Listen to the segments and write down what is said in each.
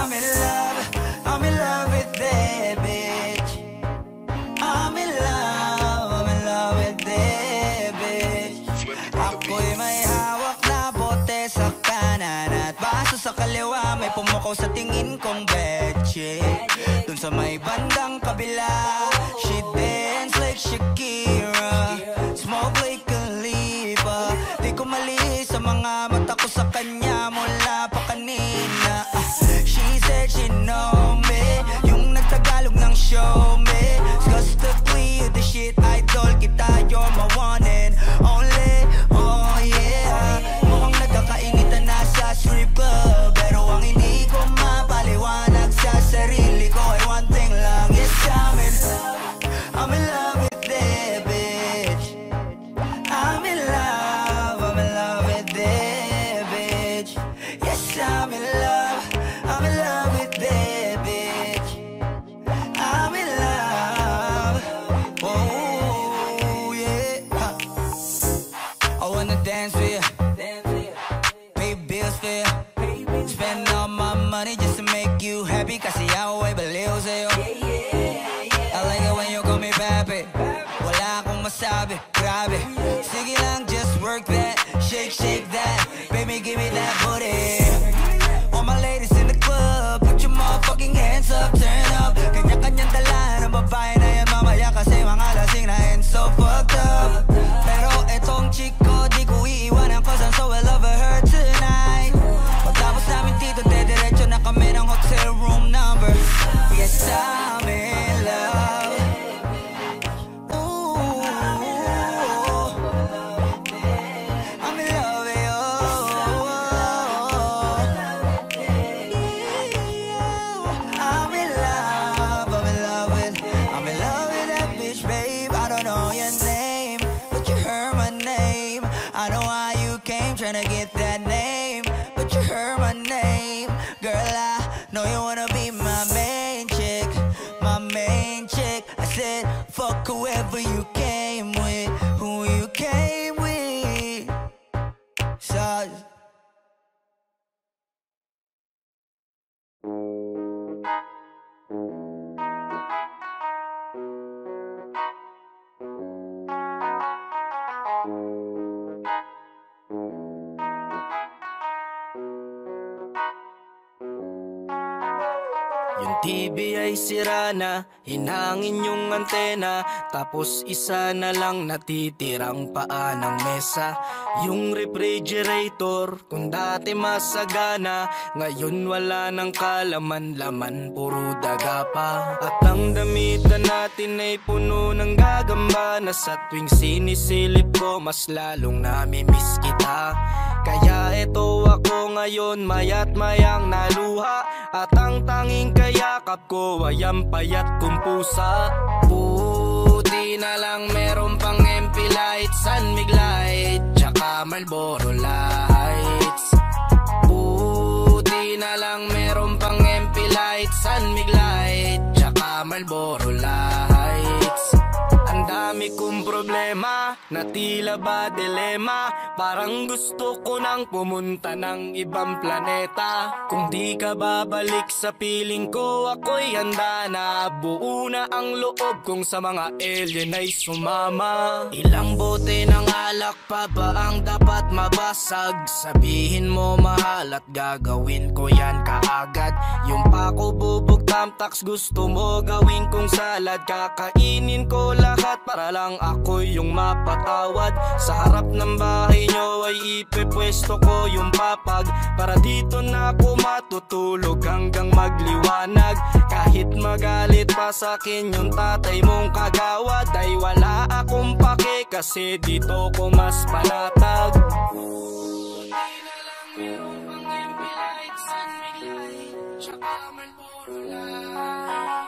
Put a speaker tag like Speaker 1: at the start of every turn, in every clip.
Speaker 1: I'm in love, I'm in love with that bitch. I'm in love with that bitch. Ako'y may hawak na bote sa kanan at baso sa kaliwa, may pumukaw sa tingin kong betche. Dun sa may bandang kabila, she dance like Shakira, smoke like Khalifa. Di ko mali sa mga mata ko sa kanya mula pa kanina. She said she know me, yung nagtagalog ng show me. Disgustingly, you the shit idol kita, you're my one and only. Oh yeah, mukhang nagkakainitan na sa strip club, pero ang hindi ko mapaliwanag sa sarili ko ay one thing lang. Yes, I'm in love with that bitch. I'm in love with that bitch. Yes, I'm in love with that bitch. I'm in love. Oh yeah. I wanna dance with you, pay bills for you, spend all my money just to make you happy. Kasi ako ay baliw sa'yo. I like it when you call me papi. Wala akong masabi, grabe. Sige lang, just work that, shake that. Baby, give me that booty. All my ladies in the club, put your motherfucking hands up, turn up. Kanya-kanyang dala ng babae na yan mamaya, kasi mga lasing na and so fucked up. Pero etong chick ko, di ko iiwanan, cause I'm so in love with her tonight. Pagtapos namin dito, dediretso na kami ng hotel room number. Yes, I'm in love. Ooh, I'm in love with you. I'm in love with that bitch, babe. I don't know your name, but you heard my name. I know why you came, tryna get that name, but you heard my name. Girl, I know you wanna be my main chick, my main chick. I said, fuck whoever you came with, who you came with. So
Speaker 2: yung TV ay sira na, hinangin yung antena, tapos isa na lang natitirang paa ng mesa. Yung refrigerator, kung dati masagana, ngayon wala nang kalaman-laman, puro daga pa. At ang damitan natin ay puno ng gagamba, na sa tuwing sinisilip ko, mas lalong namimiss kita. Kaya eto ako ngayon, mayat mayang naluha, at ang tanging kayakap ko ay ang payat kong pusa. Buti na lang meron pang MP light, San Mig light, tsaka Marlboro lights. Buti na lang meron pang MP light, San Mig light, tsaka Marlboro lights. Ang dami kong problema, na tila ba dilema, parang gusto ko nang pumunta ng ibang planeta. Kung di ka babalik sa piling ko, ako'y handa na. Buo na ang loob kong sa mga alien ay sumama. Ilang bote ng alak pa ba ang dapat mabasag? Sabihin mo mahal at gagawin ko yan kaagad. Yung pako bubog tamtax, gusto mo gawin kong salad. Kakainin ko lahat para lang ako yung mapatawad. Sa harap ng bahay nyo ay ipepwesto ko yung papag, para dito na ako matutulog hanggang magliwanag. Kahit magalit pa sa'kin yung tatay mong kagawad, ay wala akong pake kasi dito ko mas panatag. Buti na lang meron pang MP light, San Mig light, tsaka Marlboro light.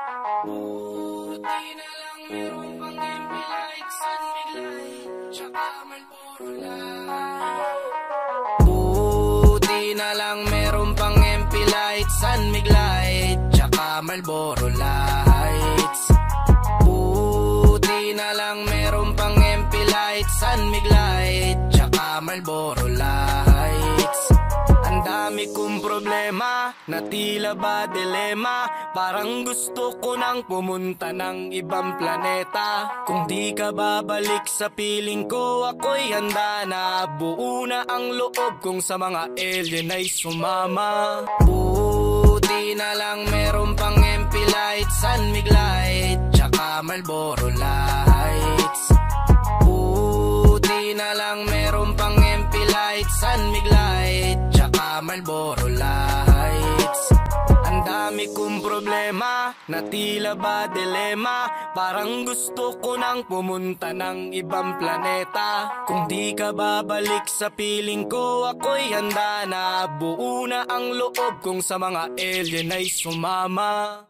Speaker 2: Buti na lang meron pang MP light, San Mig light, tsaka Marlboro light. Buti na lang meron pang MP light, San Mig light, tsaka Marlboro lights. Buti na lang meron pang MP light, San Mig light, tsaka Marlboro lights. Ang Ang dami kong problema na tila ba dilema. Parang gusto ko nang pumunta ng ibang planeta. Kung di ka babalik sa piling ko, ako'y handa na. Buo na ang loob kong sa mga alien ay sumama. Buti na lang meron pang MP Light, San Mig Light, tsaka Marlboro Lights. Buti na lang meron pang MP Light, San Mig Light, tsaka Marlboro Lights. Ang dami kong problema na tila ba dilema. Parang gusto ko nang pumunta ng ibang planeta. Kung di ka babalik sa piling ko, ako'y handa na. Buo na ang loob kong sa mga alien ay sumama.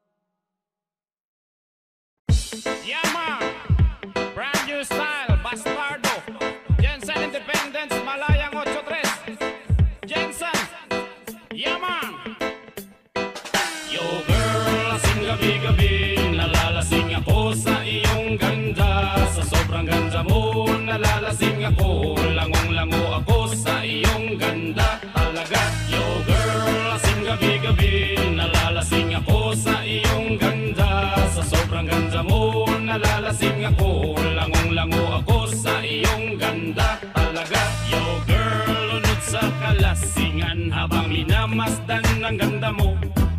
Speaker 3: Yaman, brand new style, Bastardo, Jensen Independence, Malayang 83, Jensen, Yaman. Yo girl, lasing gabi-gabi, nalalasing ako sa iyong ganda. Sa sobrang ganda mo, nalalasing ako, langong-lango ako sa iyong ganda. Talaga, yo girl, lasing gabi-gabi, nalalasing ako sa iyong ganda. Sa sobrang ganda mo, nalalasing ako, langong-lango ako sa iyong ganda. Talaga, yo girl, lunod sa kalasingan habang minamasdan ang ganda mo.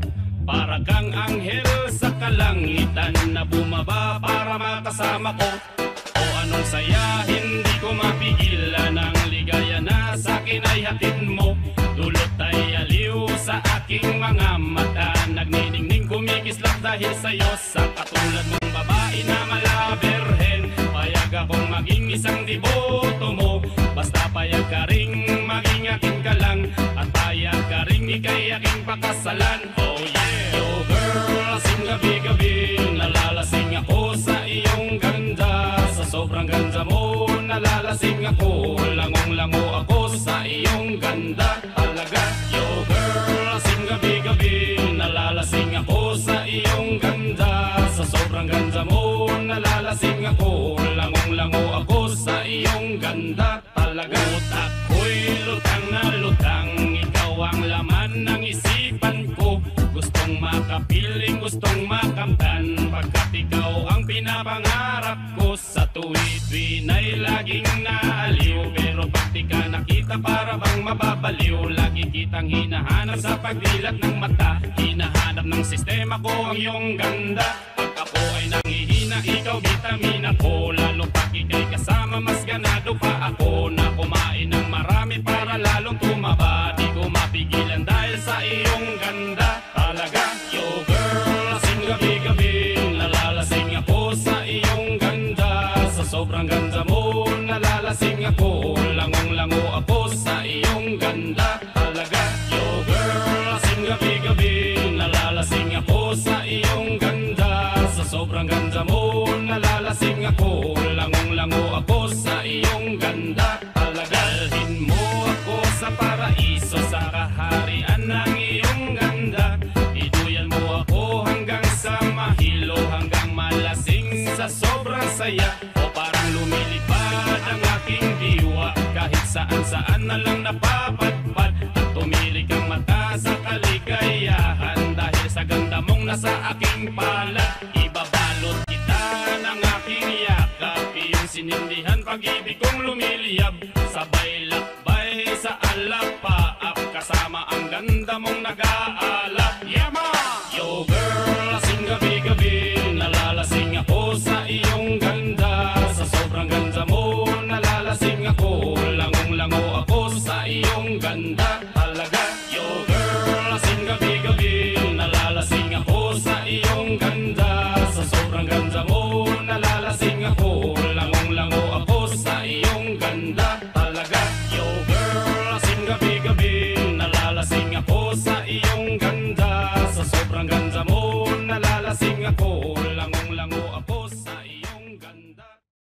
Speaker 3: Para kang anghel sa kalangitan na bumaba para makasama ko. O anong saya, hindi ko mapigilan ang ligaya na sa'kin ay hatid mo. Dulot ay aliw sa aking mga mata, nagniningning kumikislap dahil sa'yo. Sa katulad mong babae na malaberhen, payag akong maging isang deboto mo. Basta payag ka ring maging akin ka lang, at payag ka ring ikay aking pakasalan. Oh yeah! Yo girl, lasing gabi-gabi, nalalasing ako sa iyong ganda. Sa sobrang ganda mo, nalalasing ako, langong-lango ako sa iyong ganda. Talaga, yo girl, lasing gabi-gabi, nalalasing ako sa iyong ganda. Sa sobrang ganda mo, nalalasing ako, langong-lango ako sa iyong ganda. Talaga, utak ko'y lutang na lutang, ikaw ang laman ng isipan ko. Gustong makapiling, gustong makamtan, pagkat ikaw ang pinapangarap ko. Sa tuwid-tuwid ay laging naaliw, pero pag di ka nakita para bang mababaliw. Lagi kitang hinahanap sa pagdilat ng mata, hinahanap ng sistema ko ang iyong ganda. Pag ako ay nangihina, ikaw vitamina ko. Lalo pag ikay kasama, mas ganado pa ako na kumain ng marami para lalong tumaba. Di ko mapigilan dahil sa iyong ganda. Talaga, yo girl, lasing gabi-gabi, nalalasing ako sa iyong ganda. Sa sobrang ganda mo, nalalasing ako, langong-lango ako sa iyong ganda. Talaga, yo girl, lasing gabi-gabi, nalalasing ako sa iyong ganda. Sa sobrang ganda mo, nalalasing ako, langong-lango ako sa iyong ganda. Talaga, dalhin mo ako sa paraiso, sa kaharian ng iyong ganda. Iduyan mo ako hanggang sa mahilo, hanggang malasing sa sobrang saya. O parang lumilipad ang aking diwa, kahit saan-saan na lang napapadpad. At tumili kang mata sa kaligayahan, dahil sa ganda mong nasa aking palad. Ibabalot kita ng aking yakap, iyong sinindihan pag-ibig kong lumiliyab. Sabay lakbay sa alapaap, kasama ang ganda mong nag-aalap. Yama! Yo girl, lasing gabi-gabi, nalalasing ako sa iyong ganda. Sa sobrang ganda mo, nalalasing ako, langong-lango ako sa iyong ganda. Talaga, yo girl, lasing gabi-gabi, nalalasing ako sa iyong ganda. Sa sobrang ganda mo, nalalasing ako, langong-lango ako sa iyong ganda. Talaga, yo girl, lasing gabi-gabi, nalalasing ako sa iyong ganda. Sa sobrang ganda mo, nalalasing ako, langong-lango ako sa iyong ganda.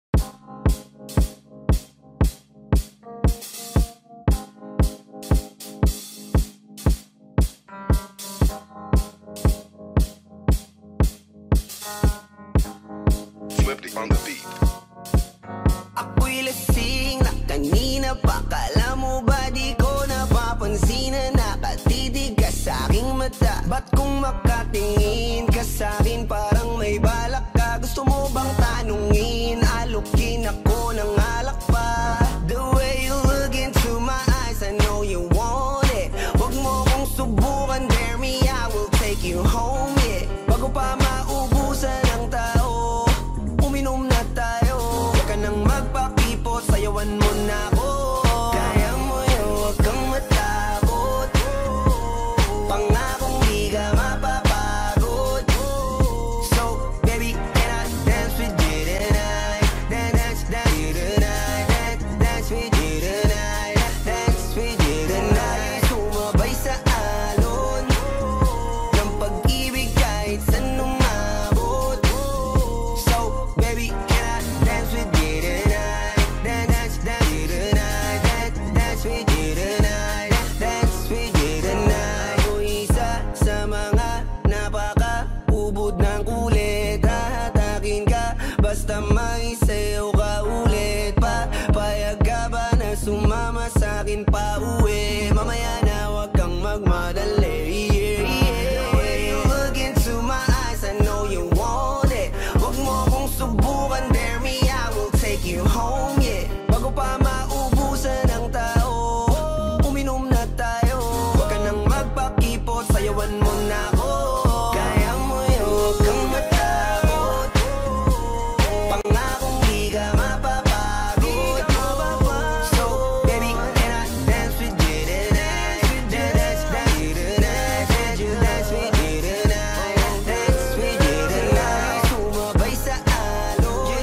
Speaker 4: Swifty on the beat.
Speaker 1: Ako'y lasing na kanina pa, kala mo ba di ko napapansin?
Speaker 2: bang tanungin, alukin ako ng alak pa. The way you look into my eyes, I know you want it. Wag mo kong subukan, dare me, I will take you home, yeah. Bago pa maubusan ng tao, uminom na tayo. Huwag ka nang magpakipot, sayawan mo na ako. Kaya mo yun, huwag kang matakot. Pangakong di ka mapapagod. So, baby, can I dance with you tonight? Dance with you tonight. Dance with you tonight. Dance with you tonight. Sumabay sa alon ng pag-ibig kahit saan umabot. So, baby, can I dance with you tonight? Dance with you tonight. Dance with you tonight. Dance with you tonight. O isa sa mga napaka-ubod ng kulit. Hahatakin ka basta may sayo ka ulit. Papayag ka ba na sumama sa'kin pa uwi? Mamaya na wag kang magmadali. The way you look into my eyes, I know you want it. Wag mo kong subukan, dare me, I will take you home, yeah. Bago pa maubusan ng tao, uminom na tayo. Huwag ka nang magpakipot, sayawan mo na ako. Kaya mo yun, huwag kang matakot. Pangakong di ka mapapagod. So, baby, can I dance with you tonight? Dance with you tonight. Dance with you tonight. Dance with you tonight. Sumabay sa alon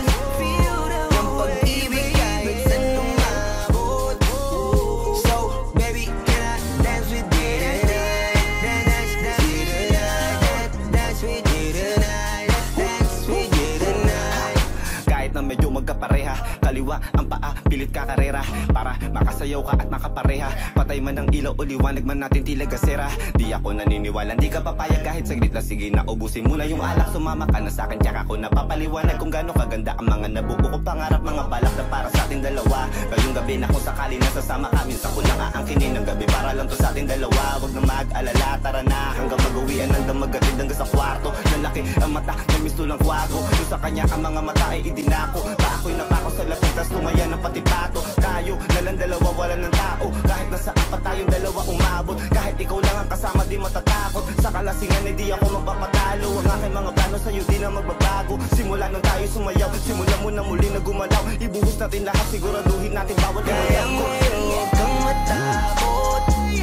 Speaker 2: ng pag-ibig kahit saan umabot. So, baby, can I dance with you tonight? Dance with you tonight. Dance with you tonight. Dance with you tonight. Kahit na medyo magkapareha, kaliwa ang paa, pilit ka karera. Para makasayaw ka at makapareha. Patay man ang ilaw o liwanag man natin tila gasera. Di ako naniniwala, di ka papayag kahit saglit lang. Sige na, ubusin mo na yung alak. Sumama ka na sa'kin, tsaka ako napapaliwanag kung gaano kaganda ang mga nabuo kong pangarap. Mga balak na para sa ating dalawa. Ngayong gabi na kung sakali nasasama kami, sa kulang aangkinin ng gabi para lang to sa ating dalawa. Huwag na mag-alala, tara na hanggang mag-uwian ng damagatid hanggang sa kwarto. Nalaki ang mata, may misto lang kwago. Yung sa kanya ang mga mata ay idinako. Ako'y napako sa lapit, tas tumaya ng pati pato. Tayo, nalang dalawa, wala ng tao. Kahit nasa apat tayong dalawa umabot. Kahit ikaw lang ang kasama, di matatakot. Sa kalasingan, di ako magpapatalo. Ang aking mga plano sa'yo, di na magbabago. Simula nung tayo sumayaw, simula mo na muli na gumalaw. Ibuhos natin lahat, siguraduhin natin bawal yung Kaya mo yun, huwag kang matakot.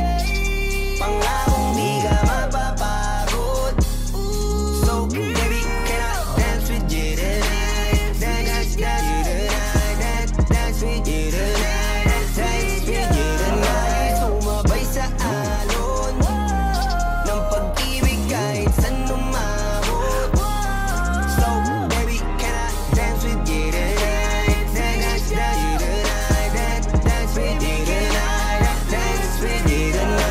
Speaker 2: Pangakong di ka mapapagod. So, baby, can I dance with you tonight? Dance with you tonight. Dance with you tonight. Dance with you tonight. Sumabay sa alon ng pag-ibig kahit saan umabot. So, baby, can I dance with you tonight? Dance with you tonight. Dance with you tonight. Dance with you tonight.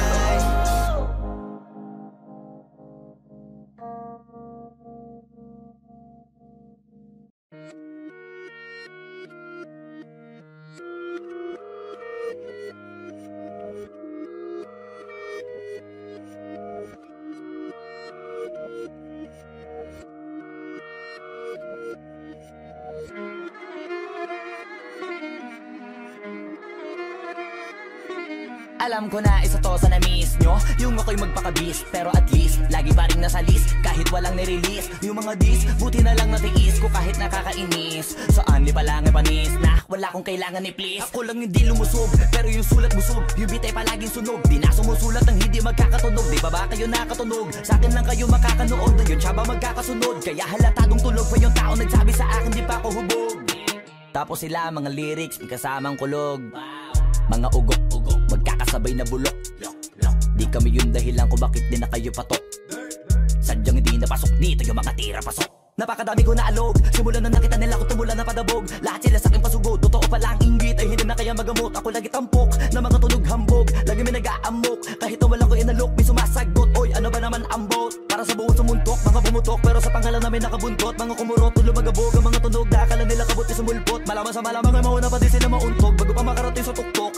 Speaker 4: Alam ko na isa to sa na-miss nyo, yung ako'y magpakabis. Pero at least, lagi pa rin nasa list kahit walang nirelease. Yung mga dis, buti na lang natiis ko kahit nakakainis. Saan di pa lang panis na wala kong kailangan ni please. Ako lang hindi lumusob, pero yung sulat busog. Yung bitay palaging sunog, di na sumusulat ng hindi magkakatunog. Di ba ba kayo nakatunog? Sa akin lang kayo makakanood, yun siya ba magkakasunod? Kaya halatadong tulog pa yung tao nagsabi sa akin di pa ako hubog. Tapos sila mga lyrics, may kasamang kulog. Mga ugok-ugok, magkakasabay na bulok. Di kami yung dahilan kung bakit di na kayo patok. Sadyang hindi napasok dito yung mga tira pasok. Napakadami ko na alog, simulan na nakita nila ko tumula na padabog. Lahat sila sa akin pasugod, totoo pala ang inggit ay hindi na kaya magamot. Ako lagi tampok, na mga tunog hambog. Lagi may nag-aamok, kahit na walang ko inalok. May sumasagot, oy ano ba naman ang bot? Para sa buong sumuntok, mga bumutok. Pero sa pangalan namin nakabuntot. Mga kumurot, tulo magabog. Ang mga tunog na akala nila kabot isumulpot. Malaman sa malamang ay mauna pa din sila mauntok. Bago pa makarating sa tuktok,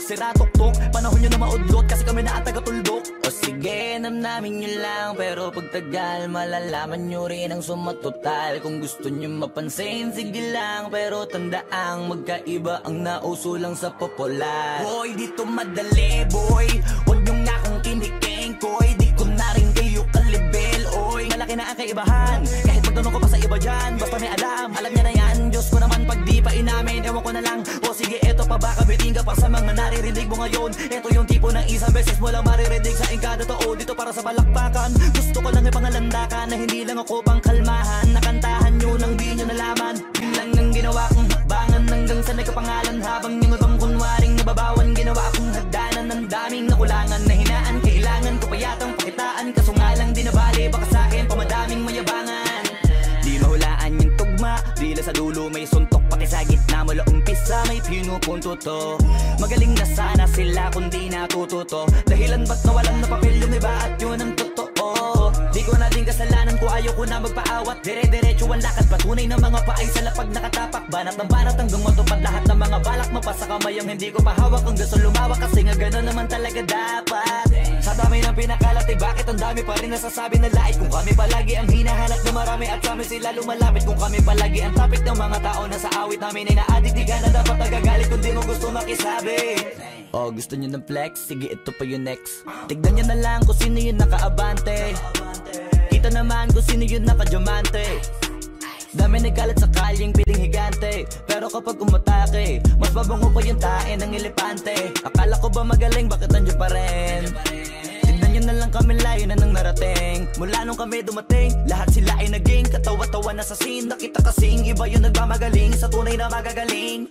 Speaker 4: sira tuktok. Panahon nyo na maudlot kasi kami na ang taga-tuldok. O sige, namnamin nyo lang, pero pagtagal malalaman nyo rin ang sumatotal. Kung gusto nyo mapansin, sige lang, pero tandaang magkaiba ang nauso lang sa popular. Boy, dito madali, boy, huwag nyo nga akong kiniking, koy. Di ko na rin kayo kalibel, oy. Malaki na ang kaibahan, kahit magtanong ko pa sa iba dyan. Basta may alam niya na yan. Diyos ko naman pag di pa inamin, ewan ko na lang. O sige, eto pa baka biting ka pa sa mga naririnig mo ngayon. Eto yung tipo ng isang beses mo lang maririnig sa engkada totoo. Dito para sa balakbakan, gusto ko lang ipangalandakan na hindi lang ako pang kalmahan. Nakantahan nyo nang di nyo nalaman. Yun lang ang ginawa kong hakbangan hanggang sa nagkapangalan. Habang yung ibang kunwaring nababawan, ginawa akong hagdanan ng daming nakulangan na hinaan. Kailangan ko pa yatang pakitaan, kaso nga lang di nabali. Baka sa akin pamadaming mayabangan. Di mahulaan yung tugma, dila sa dulo may suntok. Pati sa gitna mula umpisa may pinupunto to. Magaling na sana sila kung di natututo. Dahilan ba't nawalan na papel yung iba at yun ang totoo. Di ko na din kasalanan ko, ayaw ko na magpaawat. Dire-diretso ang lakad, patunay ng mga paay sa lapag nakatapak. Banat ng banat hanggang matupad lahat ng mga balak mo pa sa kamay ang hindi ko pahawak. Ang gusto lumawak kasi nga gano'n naman talaga dapat. Sa dami ng pinakalat eh bakit ang dami pa rin nasasabi na lait. Kung kami palagi ang hinahanap na marami at kami sila lumalapit. Kung kami palagi ang topic ng mga tao na sa awit namin ay na-addict. Di ka na dapat nagagalit kung di mo gusto makisabi. Oh, gusto nyo ng flex? Sige, ito pa yung next. Tignan nyo na lang kung sino yung nakaabante. Kita naman kung sino yung nakadiamante. Dami nagkalat sa kalyeng piling higante. Pero kapag umatake, mas mabango pa yung tae ng elepante. Akala ko ba magaling, bakit nandiyan pa rin? Tignan nyo na lang kami, layo na nang narating. Mula nung kami dumating, lahat sila ay naging katawa-tawa na sa scene. Nakita kasing iba yung nagmamagaling sa tunay na magagaling.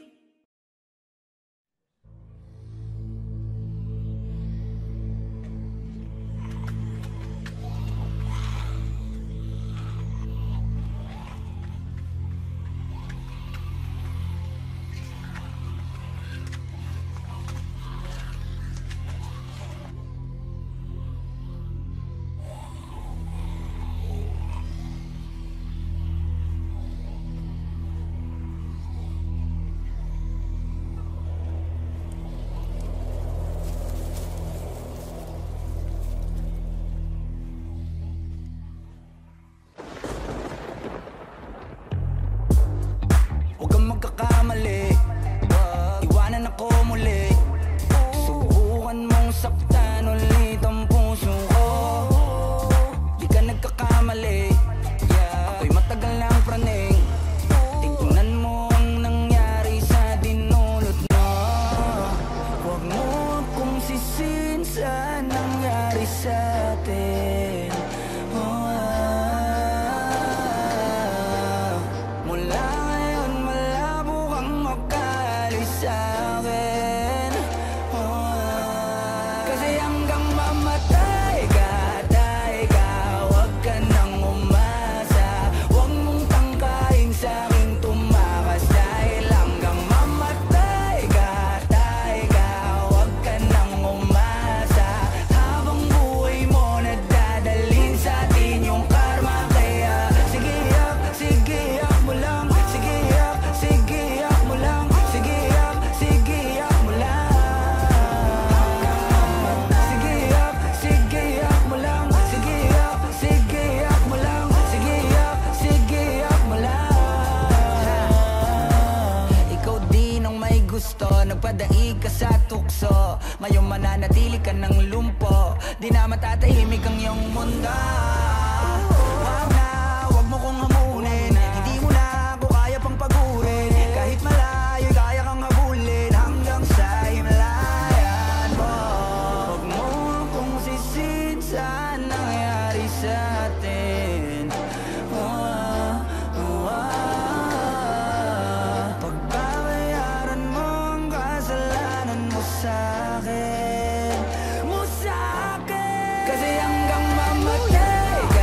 Speaker 4: Iwanan ako muli. Subukan mong saktan ulit ang puso ko. Di ka nagkakamali. Ako'y matagal ng praning. Tignan mo ang nangyari sa dinulot mo. Huwag mo kong sisin sa nangyari sa atin. Mula ngayon malabo kang makalis sa akin. Kasi hanggang mamatay ka, huwag ka nang umasa. Huwag mong tangkain sa'king tumakas. Dahil hanggang mamatay ka, huwag ka nang umasa. Habang buhay mo nadadalhin sa atin yung karma. Kaya sige yak mo lang. Sige yak mo lang. Sige yak mo lang. Sige yak mo lang. Sige yak mo lang. Sige yak mo lang. Ikaw din ang may gusto, nagpadaig ka sa tukso. Ngayon mananatili ka ng lumpo. Di na matatahimik ang iyong mundo. Wag mo kong hamunin. Hindi mo na ako kaya pang pagurin. Kahit malayo kaya kang habulin hanggang sa himalayan mo. Wag mo kong sisin sa nangyari sa atin. Pagbabayaran mo ang kasalanan mo sa'kin. Kasi hanggang mamatay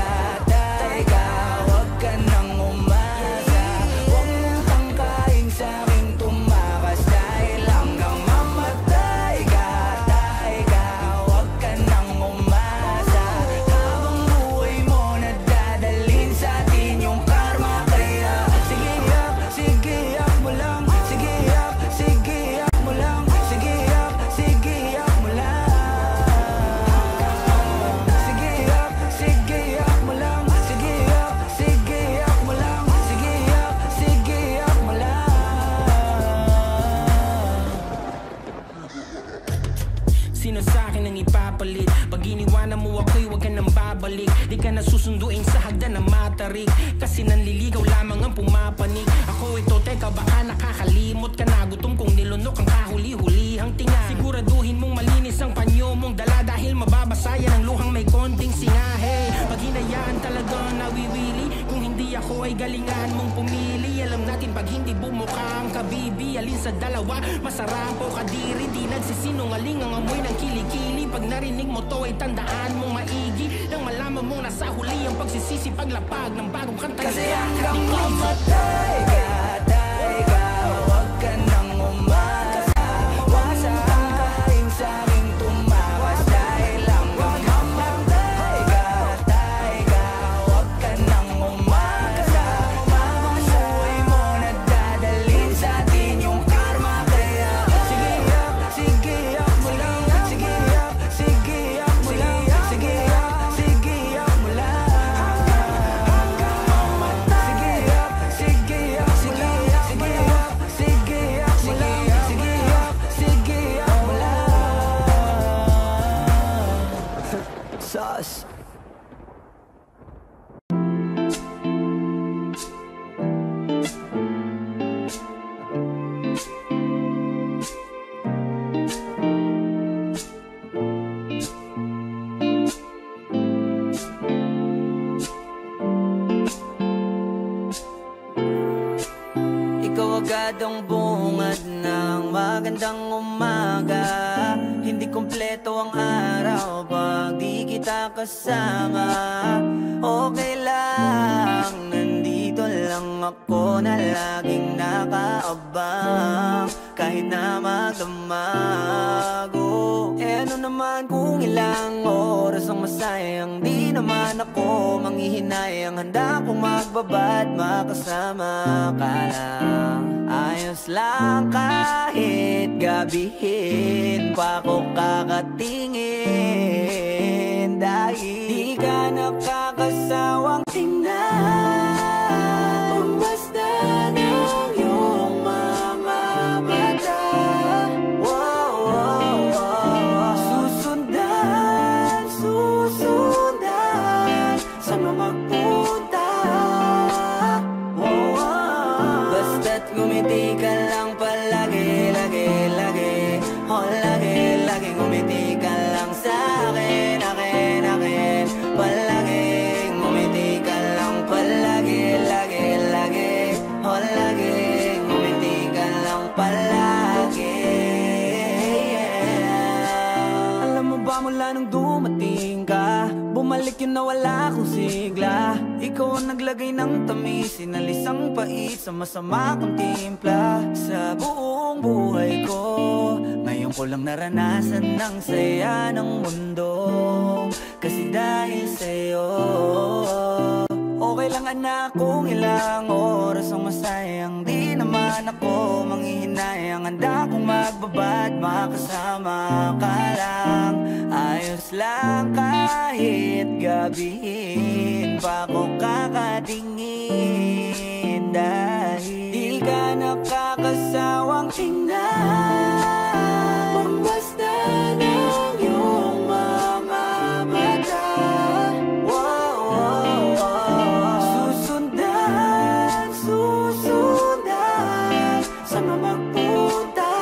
Speaker 5: bumabalik, kasi nanliligaw lamang ang pumapanig. Ako ito, teka baka nakakalimot ka na. Gutom kong nilunok ang kahuli-hulihang tinga. Siguraduhin mong malinis ang panyo mong dala, dahil mababasa yan ang luhang may konting singahe. Pag hinayaan talaga nawiwili, kung hindi ako ay galingan mong pumili. Alam natin pag hindi bumuka ang kabibi, alin sa dalawa masarap o kadiri. Di nagsisinungaling ang amoy ng kilikili. Pag narinig mo to ay tandaan mong maigi, nang malaman mong nasa huli ang pagsisisi paglapag ng bagong kanta.
Speaker 1: Kasi hanggang mamatay ka, huwag ka nang umasa. Huwag kang tangkain sa'king tumakas, dahil hanggang mamatay ka, huwag ka nang umasa. Habang buhay mo nadadalhin sa atin yung karma. Kaya sige up, sige up mo lang. Sige up, sige up mo lang. Sige up, sige up mo lang. Sauce. Ikaw agad ang bungad ng magandang umaga. Hindi kompleto ang araw pag di kita kasama. Okay lang, nandito lang ako na laging nakaabang, kahit na magdamago. Ano naman kung ilang oras ang masayang, di naman ako manghihinayang. Handa kong magbabad, makasama ka lang. Ayos lang kahit gabihin pa ko kakatingin, dahil di ka nakakasawang tingnan. Basta ng iyong mga mata, susundan, susundan, saan mo magpunta. Basta't ngumiti ka lang palagi, lagi, lagi. Oh, lagi, lagi ngumiti ka lang sa'kin, akin, akin. Palagi, ngumiti ka lang palagi, lagi, lagi. Oh, lagi, ngumiti ka lang palagi, yeah. Alam mo ba mula nung dumating ka, bumalik yun na wala akong sigla. Ikaw ang naglagay ng tamis, sinalis ang pait sa masama kong timpla. Sa buong buhay ko, ngayon ko lang naranasan ng saya ng mundo, kasi dahil sa'yo. Okay lang anak kung ilang oras ang masayang, di naman ako manghihinayang. Handa kong magbabad, makasama ka lang. Ayos lang kahit gabihin pa ko kakatingin, dahil di ka nakakasawang tingnan. Basta ng iyong mga mata, susundan, susundan, saan mo magpunta.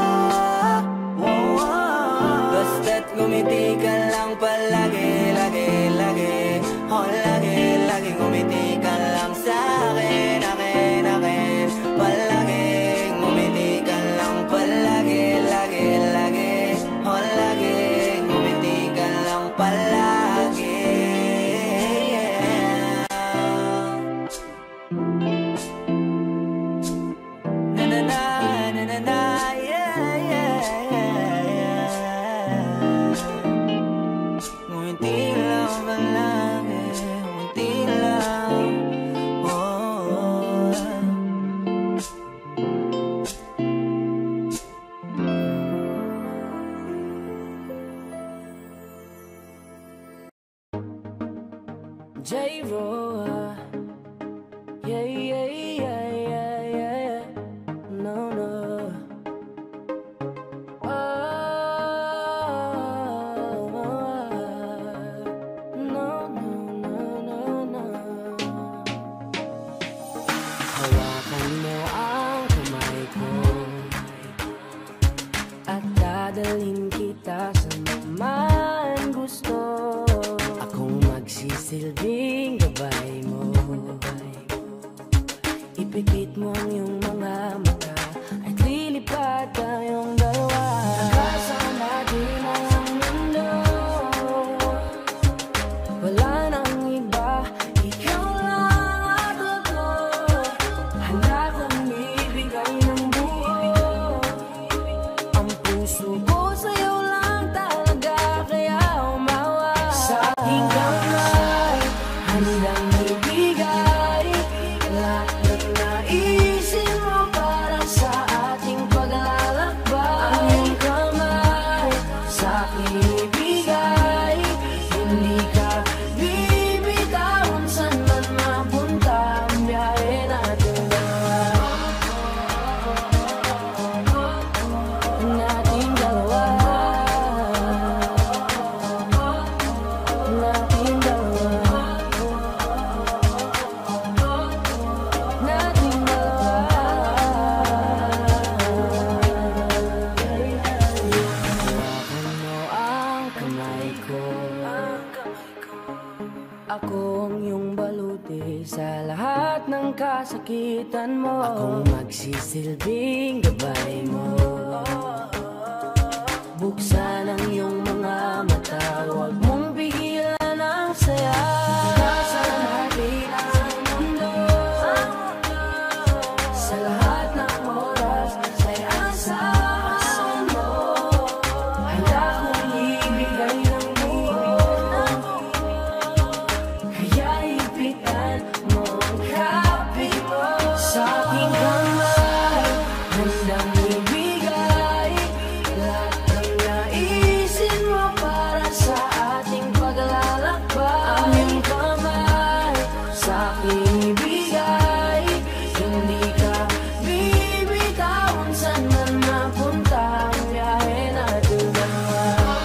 Speaker 1: Basta't ngumiti ka lang palagi, lagi, lagi. Oh, lagi, lagi ngumiti ka lang sa'kin, akin, akin. Palagi ngumiti ka lang palagi.
Speaker 6: pagitan mo. Akong magsisilbing gabay mo. Buksan ang iyong mga mata, huwag mong pigilan ang saya. Nasa natin ang mundo, sa lahat ng oras ay asa mo. Handa kong ibigay ng buo, kaya ipitan mo ang kapi mo. Sa aking kamay, handang ibigay lahat ng naisin mo para sa ating paglalakbay. Ang iyong kamay sa aking ibigay, hindi ka bibitawan saan man mapunta ang biyahe natin dalawa.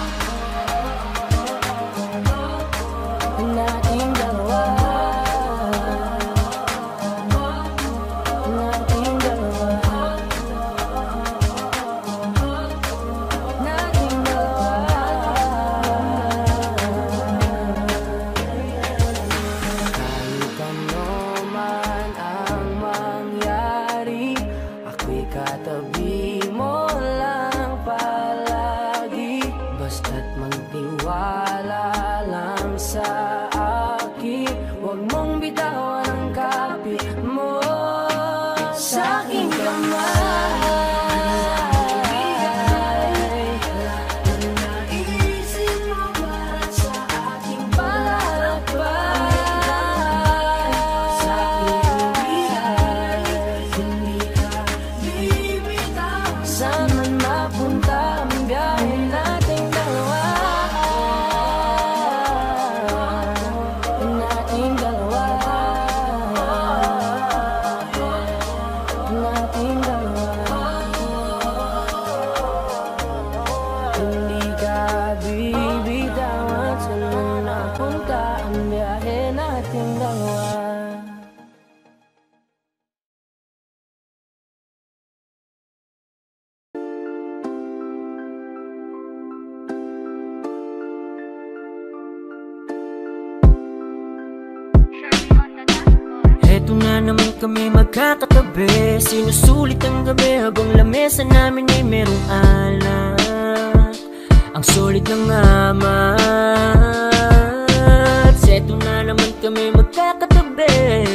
Speaker 6: Nating dalawa. Nating dalawa. Nating dalawa. Kahit ano man ang mangyari, ako'y katabi mo lang palagi. Basta't magtiwala lang sa akin, huwag mong bitawan ang kapit mo. Sa aking kamay, lahat ng naisin mo para sa ating paglalakbay. Sa aking ibigay, hindi ka bibitawan saan man mapunta ang biyahe nating dalawa. Nating dalawa. Nating dalawa. Hindi ka bibitawan saan man napunta ang biyahe nating dalawa.
Speaker 7: Eto na naman kami magkakatabi, sinusulit ang gabi habang lamesa namin ay merong alak. Ang solid ng amat. Eto na naman kami magkakatabi,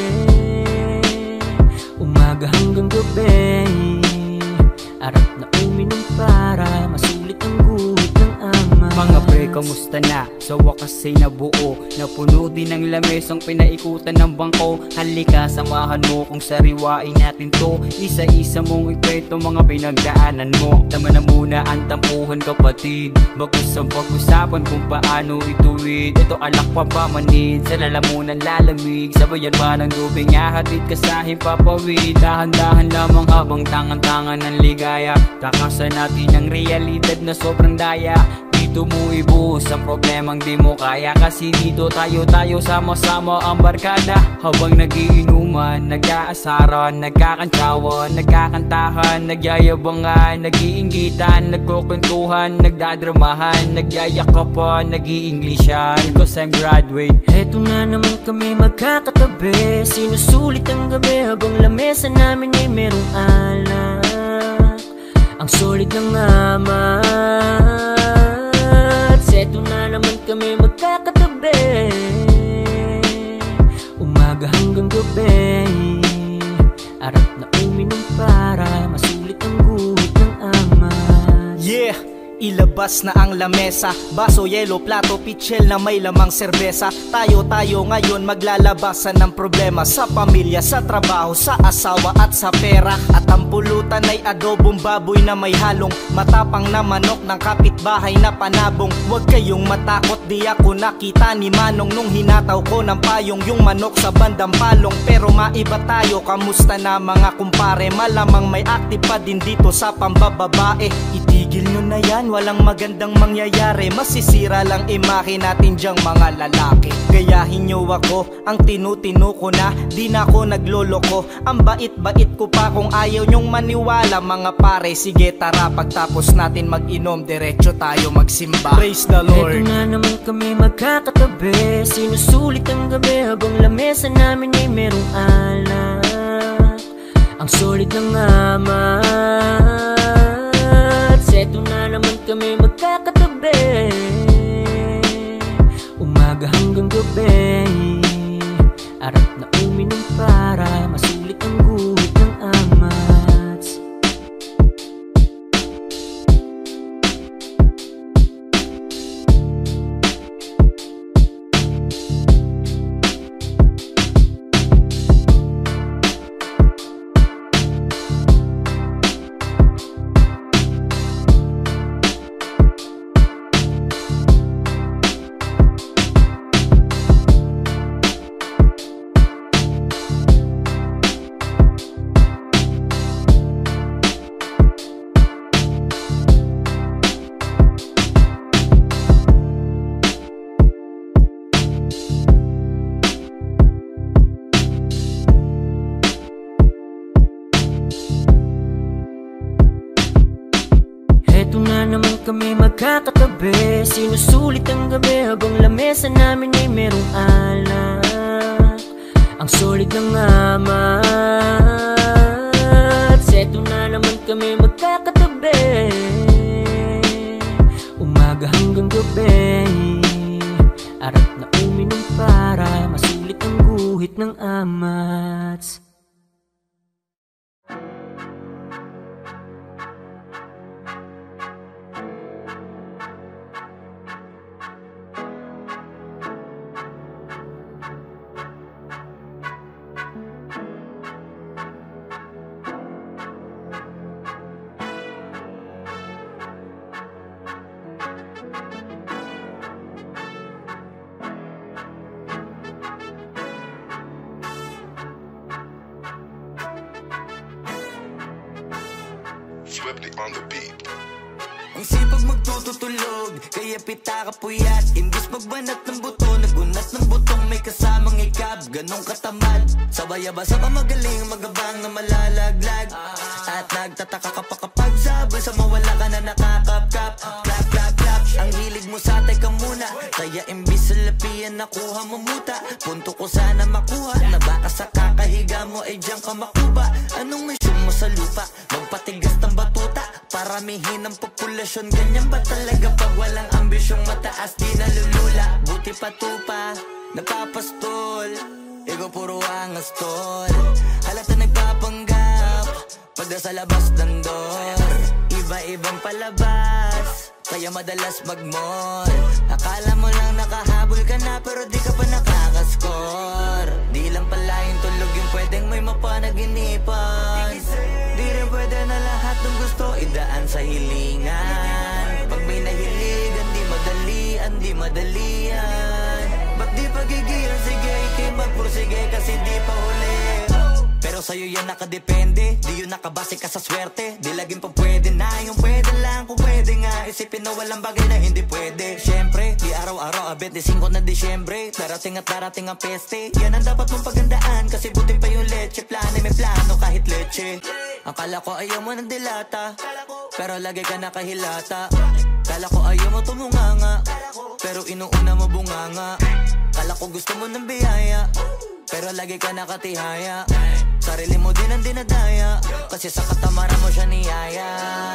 Speaker 7: umaga hanggang gabi. Arap na uminom para masulit ang guhit ng ama.
Speaker 8: Mga pre, kamusta na? Sa wakas ay nabuo, napuno din ng lamesang pinaikutan ng bangko. Halika, samahan mo kung sariwain natin to. Isa-isa mong ikwento mga pinagdaanan mo. Tama na muna ang tampuhan kapatid, bagus ang pag-usapan kung paano ituwid. Ito alak pa pamanid, sa lalamunan lalamig. Sabayan pa ng lubing, ahatid ka sa himpapawid. Dahan-dahan lamang habang tangan-tangan ng ligaya. Takasan natin ang realidad na sobrang daya. Dito mo ibuhos ang problemang di mo kaya, kasi dito tayo sama-sama ang barkada. Habang nagiinuman, nag-aasaran, nagkakantsawan, nagkakantahan, nagyayabangan, nag-iinggitan, nagkukwentuhan, nagdadramahan, nagyayakapan, nag-iinglisyan, cause I'm graduate.
Speaker 7: Eto na naman kami magkakatabi, sinusulit ang gabi habang lamesa namin ay merong alak. Ang solid ng amat. Eto na naman kami magkakatabi, umaga hanggang gabi. Arap na uminom para masulit ang guhit ng ama.
Speaker 9: Yeah! Ilabas na ang lamesa, baso, yelo, plato, pichel na may lamang serbesa. Tayo ngayon maglalabasan ng problema sa pamilya, sa trabaho, sa asawa at sa pera. At ang pulutan ay adobong baboy na may halong matapang na manok ng kapitbahay na panabong. Huwag kayong matakot, di ako nakita ni Manong nung hinataw ko ng payong yung manok sa bandang palong. Pero maiba tayo, kamusta na mga kumpare? Malamang may active pa din dito sa pambababae. Itigil nyo na yan, walang magandang mangyayari. Masisira lang imahe natin dyang mga lalaki. Gayahin nyo ako, ang tinutino ko na, di na ako nagloloko. Ang bait-bait ko pa kung ayaw nyong maniwala. Mga pare, sige tara, pagtapos natin mag-inom, diretso tayo magsimba. Praise the Lord.
Speaker 7: Eto na naman kami magkakatabi, sinusulit ang gabi habang lamesa namin ay merong alak. ang solid ng amat. Eto na naman kami magkakatabi, umaga hanggang gabi. Arap na uminom para masulit ang guhit ng amats. Eto na naman kami magkakatabi, sinusulit ang gabi habang lamesa namin ay merong alak, ang solid ng amat. Eto na naman kami magkakatabi, umaga hanggang gabi. Arap na uminom para masulit ang guhit ng amats.
Speaker 10: Swiftly on the beat.
Speaker 1: Ang sipag magtututulog, kaya pita ka puyat. Imbis magbanat ng buto, nagunat ng butong may kasamang ikab. Ganong katamad, sabay-abasa pa magaling, magabang na malalaglag. At nagtataka ka pa kapag sabay sa mawala ka na nakakapkap. Clap, clap, clap, ang hilig mo sa tay ka muna, kaya imbis sa lapian nakuha mo muta. Punto ko sana makuha, na baka sa kakahiga mo ay diyan ka makuba. Anong mission mo sa lupa? Magpatigas ng batuta, paramihin ang populasyon. Ganyan ba talaga pag walang ambisyong mataas? Di nalulula, buti patupa, napapastol. Ego puro angas tol, halata nagpapanggap pagda sa labas ng door. Iba-ibang palabas, kaya madalas mag-mall. Akala mo lang nakahabol ka na, pero di ka pa nakakascore. Di lang pala yung tulog yung pwedeng may mapanaginipan. Di rin pwede na lahat ng gusto idaan sa hilingan. Pag may nahiligan, di madalian. Ba't di pagigilan, sige, ikay magpursige kasi di pa huli. Pero sa'yo yan nakadepende, di yun nakabase ka sa swerte. Di laging pa pwede na, yung pwede lang kung pwede nga. Isipin na walang bagay na hindi pwede. Siyempre, di araw-araw, 25 na Disyembre. Darating at darating ang peste, yan ang dapat mong pagandaan. Kasi buti pa yung leche, plano may plano kahit leche. Akala ko ayaw mo ng dilata, pero lagi ka nakahilata. Kala ko ayaw mo tumunganga, pero inuuna mo bunganga. Kala ko gusto mo ng biyaya, pero lagi ka nakatihaya. Sarili mo din ang dinadaya, kasi sa katamaran mo siya niyaya.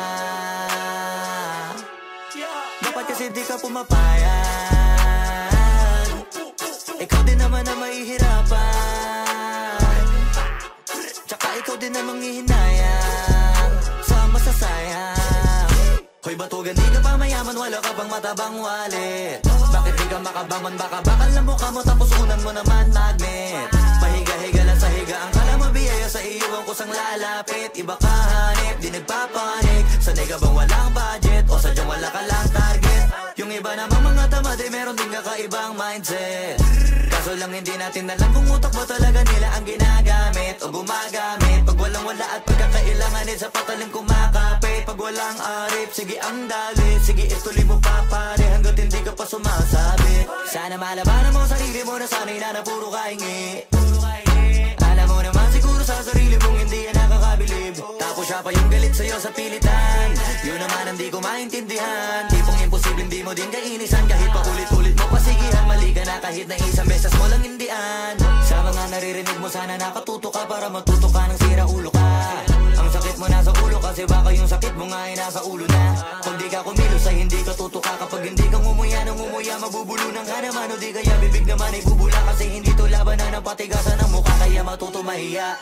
Speaker 1: Dapat kasi di ka pumapayag, ikaw din naman na mahihirapan. Tsaka ikaw din namang hihinayang sa masasayang. Hoy batugan, di ka pa mayaman, wala ka pang matabang wallet. Bakit di ka makabangon, baka bakal na mukha mo tapos unan mo naman magnet. Pahiga-higa lang sa higa, ang kala mo biyaya sa iyo ang kusang lalapit. Iba ka hanip, di nagpapanik. Sanay ka bang walang budget o sadyang wala ka lang target? Yung iba namang mga tamad ay meron din kakaibang mindset. Kaso lang hindi natin alam kung utak ba talaga nila ang ginagamit o gumagamit. Pag walang wala at pagkakailanganin sa patalim kumakapit. Pag walang arip, sige ang dali, sige ituloy mo pa pare hanggat hindi ka pa sumasabit. Sana malabanan mo sarili mo na sanay na puro kahingi. Alam mo naman siguro sa sarili mong hindi yan nakakabilib. Tapos siya pa yung galit sa'yo sa pilitan, yun naman ang di ko maintindihan. Tipong imposible
Speaker 4: babe, hindi mo din kainisan. Kahit pa ulit-ulit mo pasigihan, mali ka na kahit na isang beses mo lang hindian. Sa mga naririnig mo sana nakatuto ka, para matuto ka ng sira ulo ka. Ang sakit mo nasa ulo kasi baka yung sakit mo nga ay nasa ulo na. Kung di ka kumilos ay hindi ka tutuka. Kapag hindi ka ngumuya ng ngumuya, mabubulunan ka naman. O di kaya bibig naman ay bubula, kasi hindi to labanan ng patigasan ng mukha, kaya matuto mahiya.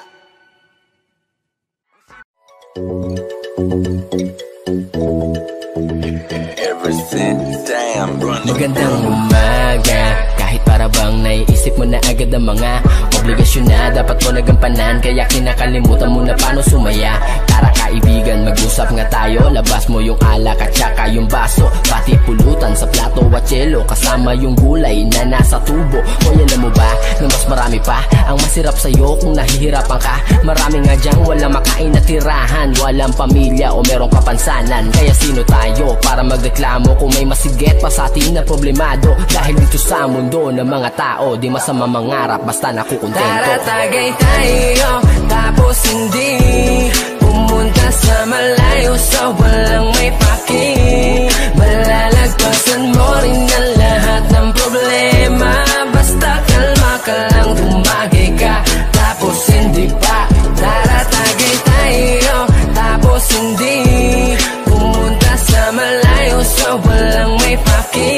Speaker 10: Magandang umaga, kahit para bang naiisip mo na agad ang mga obligasyon na dapat mo nagampanan, kaya kinakalimutan mo na paano sumaya. Tara kaibigan, mag-usap nga tayo. Labas mo yung alak at saka yung baso, pati pulutan sa plato at yelo, kasama yung gulay na nasa tubo. O alam mo ba na mas marami pa ang masirap sa'yo kung nahihirapan ka? Marami nga dyang walang makain na tirahan, walang pamilya o merong kapansanan. Kaya sino tayo para magreklamo kung may masigit pa sa atin na problemado? Dahil dito sa mundo ng mga tao, di masama mangarap basta nakukontento.
Speaker 5: Tara tagay tayo, tapos hindi pumunta sa malayo, sa walang may paki. Malalagpasan mo rin ang lahat ng problema, basta kalma ka lang, tumagay ka, tapos hindi pa. Tara tagay tayo, tapos hindi pumunta sa malayo, sa walang may paki.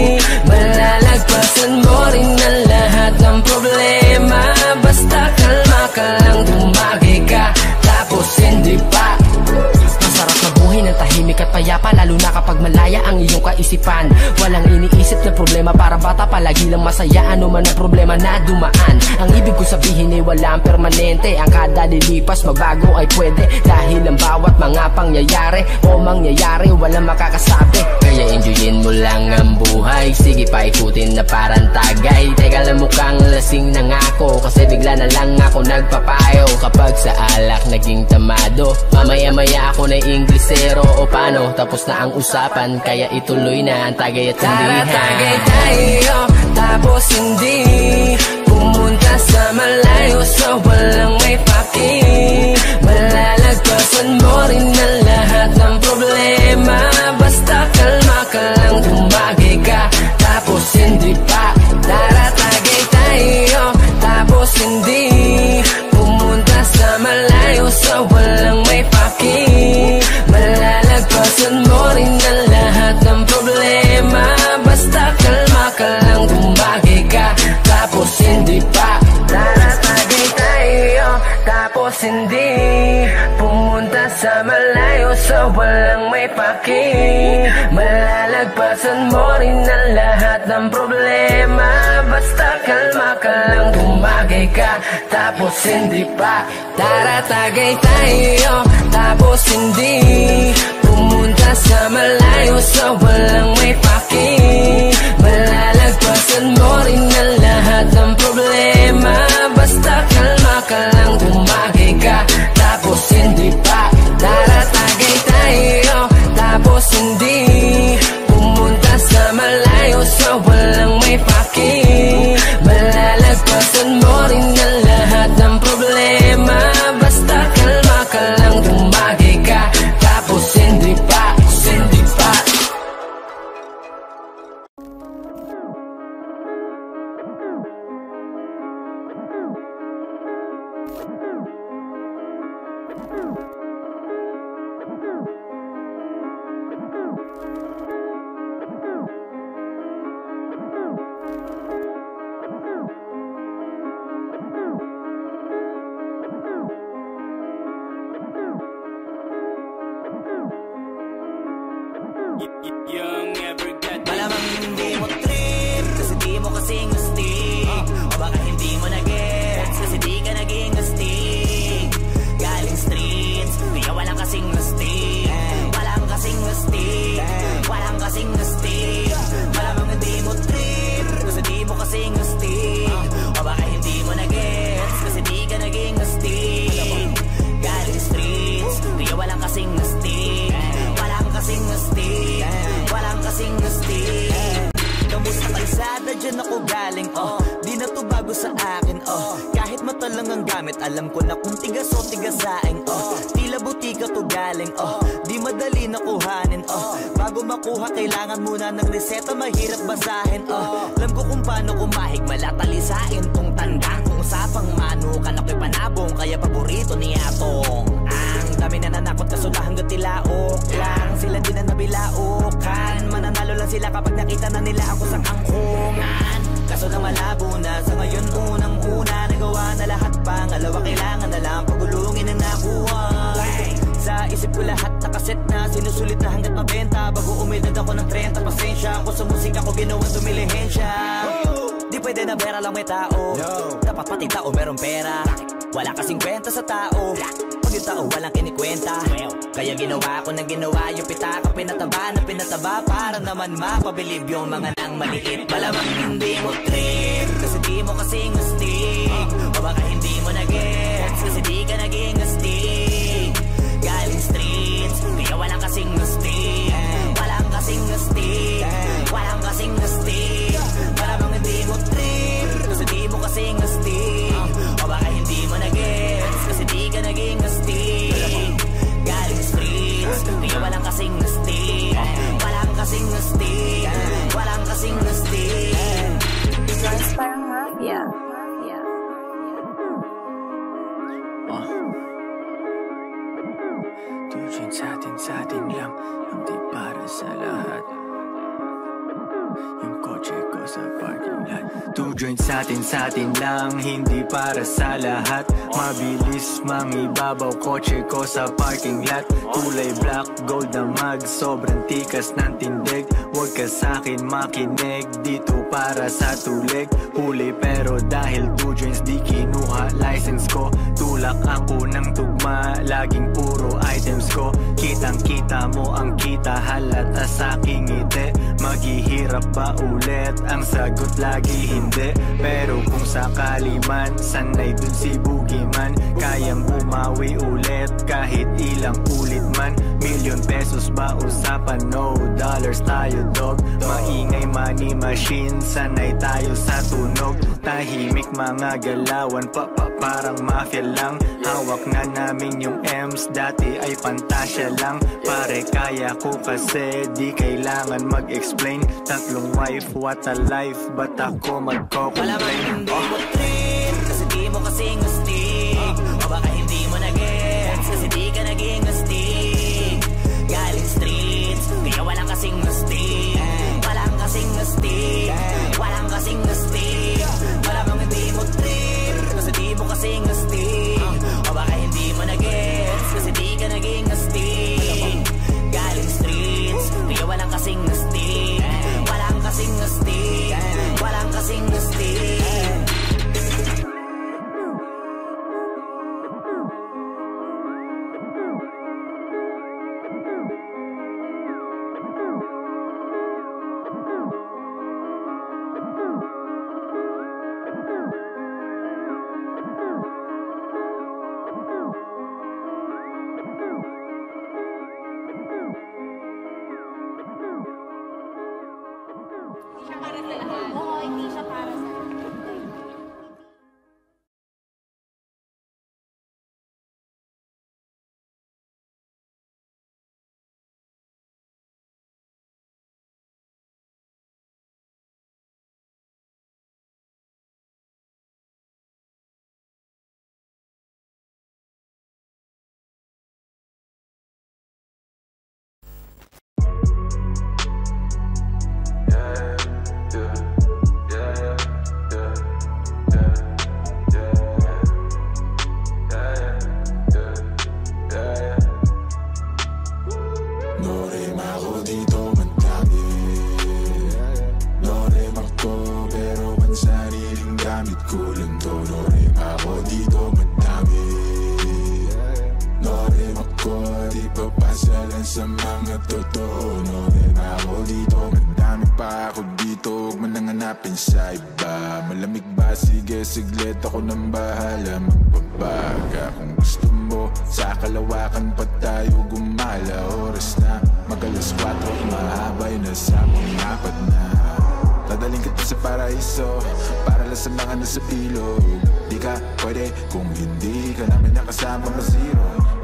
Speaker 5: Malalagpasan mo rin ang lahat ng problema, basta kalma ka lang, tumagay ka, tapos hindi pa. Masarap na buhay ng tahimik at payapa, lalo na kapag malaya ang iyong kaisipan. Walang iniisip na problema, para bata palagi lang masaya, ano man ang problema na dumaan. Ang ibig ko sabihin ay walang permanente, ang kada lilipas magbago ay pwede, dahil ang bawat mga pangyayari o mangyayari walang makakasabi. Kaya enjoyin mo lang ang buhay, sige pa ikutin na parang tagay. Teka lang, mukhang lasing na nga ako, kasi bigla na lang ako nagpapayo. Kapag sa alak naging tamado, mamaya-maya ako na Inglesero o paano, tapos na ang usapan, kaya ituloy na ang tagay at tindihan. Tara tagay tayo, tapos hindi pumunta sa malayo, sa walang may paki. Malalagpasan mo rin ang lahat ng problema, basta kalma ka lang, tumagay ka, tapos hindi pa. Tara tagay tayo, tapos hindi pumunta sa malayo, sa walang may paki. Malalagpasan mo rin ang lahat ng problema, basta kalma ka lang, tumagay ka, tapos hindi pa. Tara tagay tayo, tapos hindi pumunta sa malayo, sa walang may paki. Malalagpasan mo rin ang lahat ng problema, basta kalma ka lang, tumagay ka, tapos hindi pa. Tara tagay tayo, tapos hindi pumunta sa malayo, sa walang may paki. Malalagpasan mo rin ang lahat ng problema, basta kalma ka lang, tumagay ka, tapos hindi pa. Tara tagay tayo, tapos hindi pumunta sa malayo, sa walang may paki. Malalagpasan mo rin ang lahat ng problema, basta kalma ka lang, tumagay ka, tapos hindi pa, hindi pa.
Speaker 4: Malamang hindi mo trip, kasi di mo kasing astig. O baka hindi mo na-gets, kasi di ka naging astig. Galing streets, kaya walang kasing astig. Walang kasing astig, walang kasing astig. Malamang hindi mo trip, kasi di mo kasing astig. O baka hindi mo na-gets, kasi di ka naging astig. Galing streets, kaya walang kasing astig. Walang kasing astig, walang kasing astig. Kamusta kalsada, dyan ako galing, di na to bago sa akin, kahit mata lang ang gamit, alam ko na kung tigas o tigasaing, tila butika to galing. galing di madali nakuhanin bago makuha kailangan muna ng reseta, mahirap basahin alam ko kung paano kumahig, malatalisain tong tandang kung usapang manukan ako'y panabong, kaya paborito ni Atong. Ang dami na nanakot kaso na hanggang tilaok lang, sila din na nabilaukan, mananalo lang sila kapag nakita na nila ako sa kangkungan. Kaso na malabo na sa ngayon, unang-una nagawa na lahat, pangalawa kailangan na lang pagulungin ang nakuha. Sa isip ko lahat nakaset na, sinusulit na hanggat mabenta, bago umedad ako ng 30, pasensya ako sa musika ko ginawang dumilihensya. Di pwede na pera lang may tao, dapat pati tao merong pera. Wala kasing kwenta sa tao, pag yung tao walang kinikwenta. Kaya ginawa ko ng ginawa, yung pitaka pinataba na pinataba, para naman mapabilib yung mga nang maliit. Malamang hindi mo trip, kasi di mo kasing astig, o baka hindi mo na-gets, kasi di ka naging astig. Galing streets, kaya walang kasing astig, walang kasing astig, walang kasing astig. Malamang hindi mo trip, kasi di mo kasing astig, o baka hindi mo na-gets, kasi di ka naging astig. Galing streets, kaya walang kasing astig, walang kasing astig, walang kasing astig.
Speaker 6: Guys, parang mafia.
Speaker 11: Tujuan sa atin lang, hindi para sa lahat. Yung kotse ko sa parking lot. Two joints sa atin lang, hindi para sa lahat. Mabilis mangibabaw, kotse ko sa parking lot. Kulay black, gold na mag, sobrang tikas ng tindig. Huwag ka sa'kin makinig, dito para sa tulig. Huli pero dahil two joints di kinuha license ko. Tulak ang unang tugma, laging puro items ko. Kitang kita mo ang kita, halata sa'king ngiti. Maghihirap ba ulit? Ang sagot lagi hindi. Pero kung sakali man, sanay dun si Boogeyman. Kayang bumawi ulit kahit ilang ulit man. Million pesos ba usapan? No dollars tayo dog. Maingay money machine, sanay tayo sa tunog. Tahimik mga galawan, parang mafia lang. Hawak na namin yung M's, dati ay pantasya lang. Pare kaya ko kasi di kailangan mag-explain. Tatlong wife, what a life, ba't ako magko-complain?
Speaker 4: Malamang hindi mo trip, kasi di mo kasing astig, o baka hindi mo na-gets, kasi di ka naging astig. Galing streets, kaya walang kasing astig, walang kasing astig, walang kasing astig. Malamang hindi mo trip, kasi di mo kasing astig, o baka hindi mo na-gets, kasi di ka naging astig. Galing streets, kaya walang kasing astig, walang kasing astig, walang kasing astig.
Speaker 6: Oo, hindi siya para sa
Speaker 12: sa mga totoo. No rin ako dito, madami pa ako dito, huwag mo nang hanapin sa iba. Malamig ba? Sige, siglit ako nang bahala magbabaga. Kung gusto mo, sa kalawakan pa tayo gumala. Oras na, mag-alas 4, mahabay na sa pang-apat na. Dadaling kita sa paraiso, para lang sa mga nasa pilog. Di ka pwede kung hindi ka namin nakasama, ma-zero.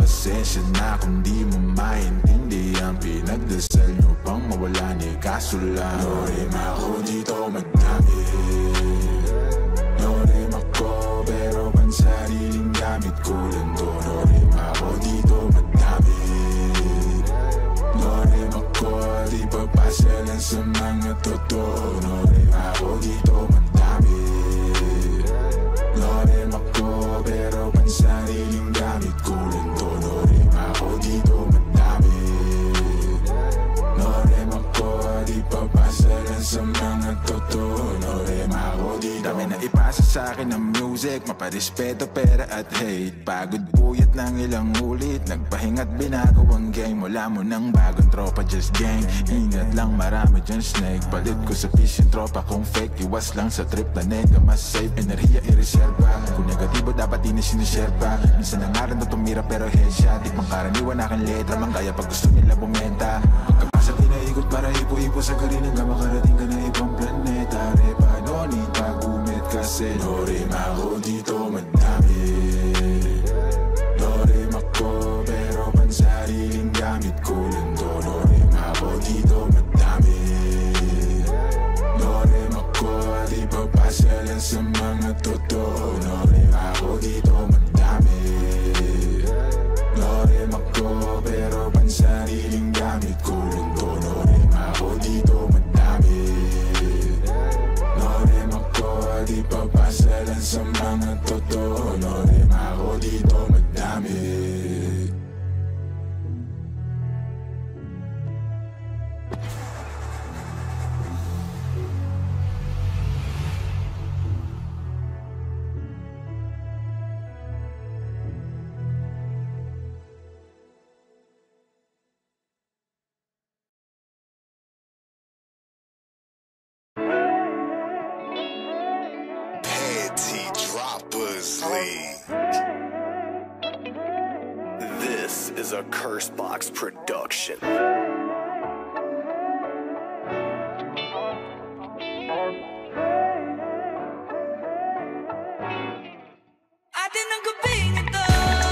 Speaker 12: Pasensya na kung di mo maintindihan. Pinagdasal nyo pang mawala ni kaso lang. No rim ako dito magdami, no rim ako pero pansariling gamit ko lang to. No rim ako dito magdami, no rim ako di papasya lang sa mga totoo. No rim ako dito magdami, no rim ako pero pansariling gamit ko lang to. No rim ako dito magdami, no rim ako di papasya lang sa mga totoo. No rim ako dito. Dami na ipasa sa akin ng music, maparespeto, pera at hate. Pagod puyat ng ilang ulit, nagpahinga't binago ang game. Wala mo ng bagong tropa, just gang. Ingat lang, marami dyan snake. Palit ko sa fish yung tropa kung fake. Iwas lang sa trip na nega, mas safe. Enerhiya i-reserva, kung negatibo dapat di na sinuserva. Minsan nangaran na tumira pero headshot. Di pang karaniwan aking letra, mang kaya pag gusto nila bumenta. Pagkapasa pinaikot para ipo-ipo sa garin hanggang makarating ka na ibang planeta. Repa, no need pag-umit kasi no rim ako dito madami, no rim ako pero pansariling gamit ko lang to. No rim ako dito madami, no rim ako di papasya lang sa mga totoo. No rim ako dito madami, no rim ako pero pansariling gamit ko lang to. No rim ako dito madami, no rim ako di papasya lang sa mga totoo. No rim ako dito madami.
Speaker 13: Panty Droppers League. This is a Cursebox production.
Speaker 1: Atin ang gabing ito.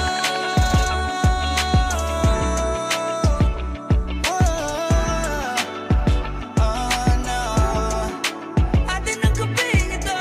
Speaker 1: Atin ang gabing ito.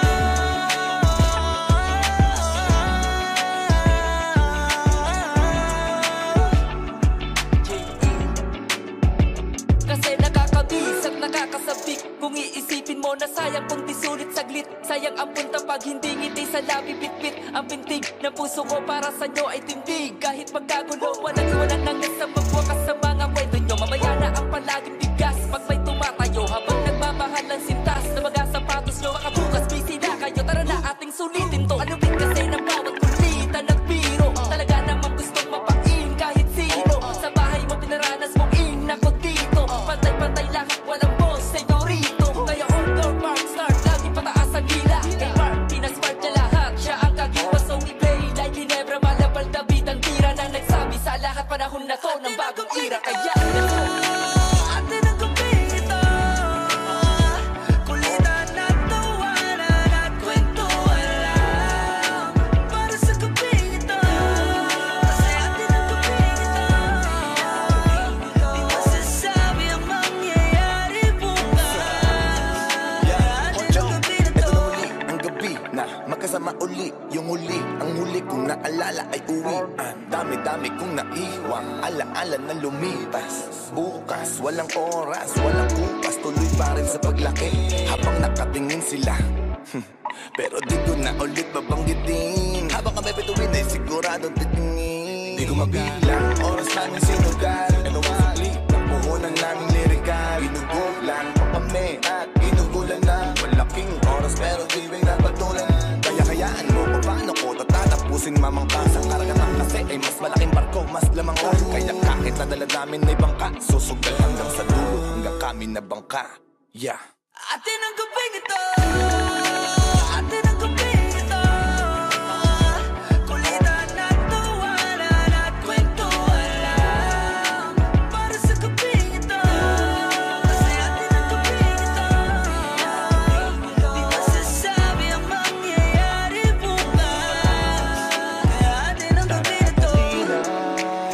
Speaker 1: Kasi nakakabis at nakakasabik. Kung iisipin mo na sayang kung di sulit saglit. Sayang ang punta pag hindi ngiti sa labi bitbit. Ang bintig ng puso ko para sa nyo ay tindig. Kahit magkagulo, walang iwanan ng nasa magwakas sa mga kwento nyo. Mamaya na ang palaging bigas pag may tumatayo. Habang nagmamahal ng sintas na mga sapatos nyo. Makabukas, busy na kayo, tara na ating sulitin to. Ano bit kasi ng bawat kulitan ng biro. Talaga namang gustong mapain kahit sino. Sa bahay mo pinaranas mong inako dito. Pantay-pantay lahat, walang boss, senyorito. Kaya order, mark, start, lagi pataas ang hila. Kay Mark, pinasmart niya lahat. Siya ang kagiwas, so we play like Ginebra. Malabal David ang tira na nagsabi sa lahat. Panahon na to ng bagong era. Kaya atin ang gabing ito. Kulitan at tawanan at kwentuhan lang. Para sa gabing ito. Kasi atin ang gabing ito. Di masasabi ang mangyayari bukas. Atin ang gabing ito.
Speaker 14: Ito na muli ang gabi na magkasama uli. Yung huli, ang huli kong naalala ay uwi. Ang dami-dami kong naiwan, alaala na lumipas. Bukas, walang oras, walang bukas. Tuloy pa rin sa paglaki habang nakatingin sila. Pero di ko na ulit babanggitin. Habang kami bituin ay siguradong titingin. Di ko mabilang, oras namin sinugal. Ito ang sukli, ng puhunan naming lirikal. Ginugulan pa kami at ginugulan na. Malaking oras pero di rin napatulan. Kaya hayaan mo kung paano ko tatatapusin mamangka. Sa karagatan kasi ay mas malaking barko, mas lamang ka. Kaya kahit nadala namin ay bangka, susugal hanggang sa dulo, hanggang kami na bangka. Yeah.
Speaker 1: Atin ang gabing ito. Atin ang gabing ito. Kulitan at tawanan at kwentuhan lang. Para sa gabing ito. Kasi atin ang gabing ito. Di masasabi ang mangyayari bukas. Kaya atin ang gabing ito.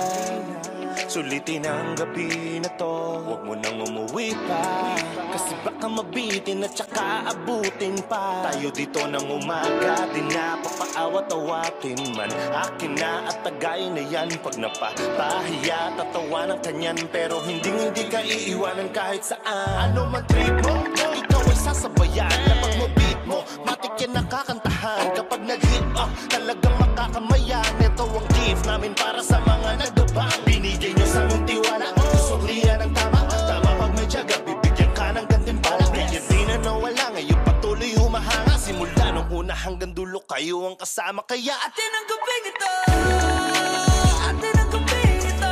Speaker 15: Tumigil na ang gabi na to, huwag mo nang umuwi pa, kasi baka mabitin at saka abutin pa. Tayo dito ng umaga, di na papaawat-awatin man. Akin na at tagay na yan, pag napapahiya tatawa ng kanyan, pero hindi ka iiwanan kahit saan. Ano man trip mo, ikaw ay sasabayan. Kapag mo beat mo, matik yan nakakantahan. Kapag nag-hit, talagang makakamayan. Ito ang gift namin para sa mga nagabang. Binigay nyo sa mong tiwala, suklihan ang tama. Tama pag may tiyaga, bibigyan ka ng gantimpala. Kaya di na nawala, ngayon patuloy humahanga. Simula nung una hanggang dulo, kayo ang kasama. Kaya atin ang gabing ito, atin ang gabing ito.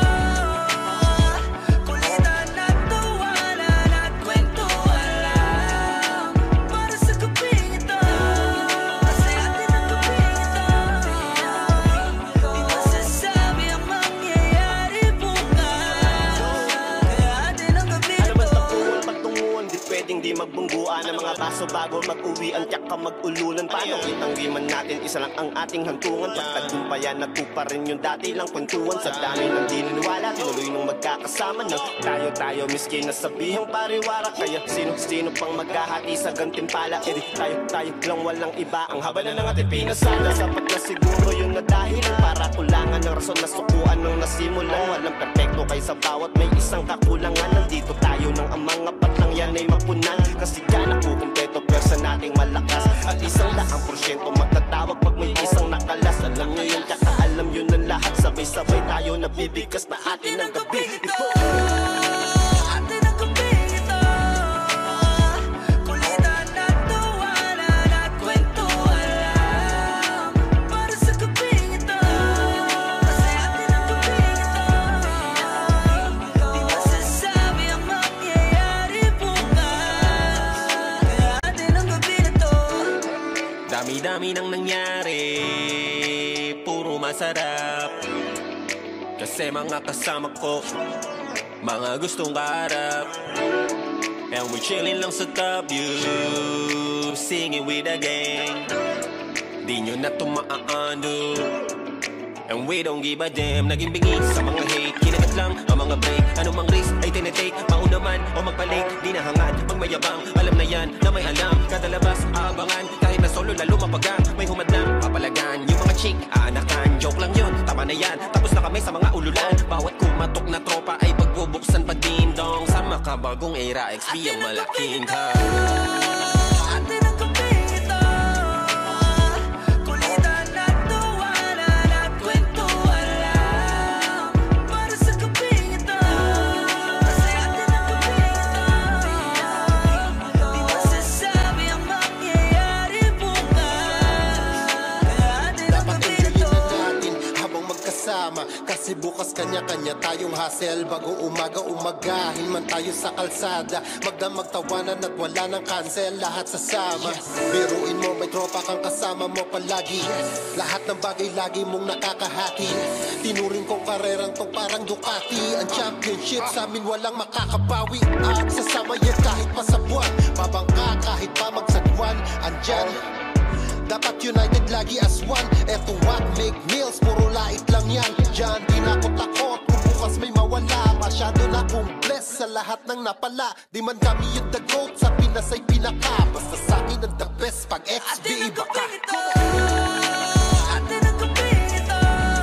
Speaker 15: Kulitan at tawanan at kwentuhan lang, para sa gabing ito. Kasi atin ang gabing ito, di masasabi ang mangyayari bukas. Kaya atin ang gabing ito. Ano ba tapuan, pagtunguan, di pwedeng di magbungguan ang mga baso bago mag-uwi. Ang tiyak ka mag-ululan, paano kitanggiman natin? Isa lang ang ating hantungan. Pagtagumpayan, nagpupa rin yung dati lang kwentuhan. Sa dami ng di niniwala, tinuloy nung magkakasama ng tayo-tayo, miski na sabihang pariwara. Kaya sino-sino pang maghahati sa gantimpala? E di tayo lang walang iba. Ang haba na ng ating pinasala, sapat na siguro yun na dahil para kulangan ng rason na sukuan nung nasimulan. Walang perfecto kay sa bawat may isang kakulangan. Nandito tayo ng ang mga patlang yan ay mapunan. Kasi yan ako kumpleto, persa nating malakas. At isang laang porsyento matatawag pag may isang nakalas. Alam nyo yun, tsaka alam yun ng lahat. Sabay-sabay tayo nabibigkas na atin ang gabi ito. Atin ang gabi ito. Kulitan at tawanan at kwentuhan lang, para sa gabi ito. Kasi atin ang gabi ito, di masasabi ang mangyayari bukas. Kaya atin ang gabi ito. Dami-dami nang nangyari, puro masarap. Kasi mga kasama ko, mga gustong kaharap. And we chillin' lang sa top view, singing with the gang. Di nyo na to maa-undo, and we don't give a damn. Naging bingis sa mga hate, kinagat lang ang mga break. Anumang risk ay tinetake, mauna man o magpalik. Di na hangad, pag mayabang, alam na yan na may alam. Kada labas, aabangan, kahit na solo lalo mapagang. May humadlang, papalagan, yung mga chick, aanakan. Joke lang yun, tama na yan, tapos na kami sa mga ululan. Bawat kumatok na tropa ay pagbubuksan pa ding-dong. Sa makabagong era, XB ang malaking ka. Atin ang gabi ito, kulitan at tawanan at kwentuhan lang, para sa gabi ito. Kasi atin ang gabi ito, di masasabi ang mangyayari bukas. Kaya atin ang gabi ito. Habang magkasama, kasi bukas kanya-kanya tayong hustle. Bago umaga, umagahin man tayo sa kalsada. Magdamag-tawanan at wala ng cancel, lahat sasama. Biruin mo, may tropa kang kasama mo palagi. Lahat ng bagay lagi mong nakakahati. Tinuring kong karerang tong parang Ducati. Ang championship sa amin walang makakabawi. At sasama yan kahit pa sa buwan, babangka kahit pa magsagwan. Andyan, dapat united lagi as one. Eto what make meals, puro lait lang yan. Diyan di na ako takot kung bukas may mawala. Masyado na kong bless sa lahat ng napala. Di man kami yung the GOAT, sa Pinas ay pinaka. Basta sa'kin ang the best pag XB iba ka. Atin ang gabi ito,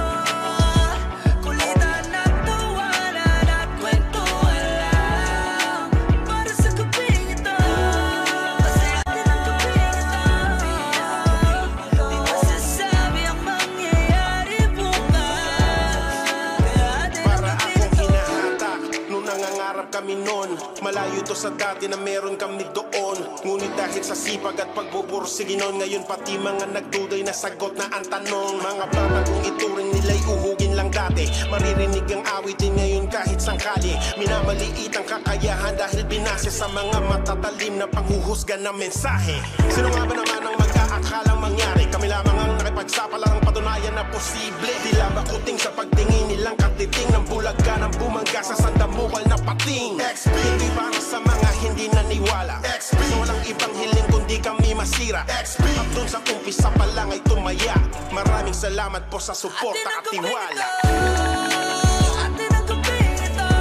Speaker 15: kulitan at tawanan at kwentuhan lang, para sa gabi ito. Kasi atin ang gabi ito, di masasabi ang mangyayari bukas. Kaya atin ang gabi ito. Para akong hinahatak nung nangangarap kami noon. Malayo to sa dati na meron kami doon. Ngunit dahil sa sipag at pagbubursige noon, ngayon pati mga nagduday na sagot na ang tanong. Mga bata kung ituring nila'y uhugin lang dati, maririnig ang awitin ngayon kahit sangkali. Minamaliit ang kakayahan dahil binase sa mga matatalim na panghuhusga ng mensahe. Sino nga ba naman ang mag-aakalang mangyari? Kami lamang ang nakipagsapala ng patunayan na posible. Tila bakuting sa pagtingin nilang katiting ng bulaga ng bumangga sa sandamukal na pating. XP, hindi para sa mga hindi naniwala. XP, walang ibang hiling kundi kami masira. XP, at dun sa umpisa pa lang ay tumaya. Maraming salamat po sa suporta at tiwala. Atin ang gabi ito,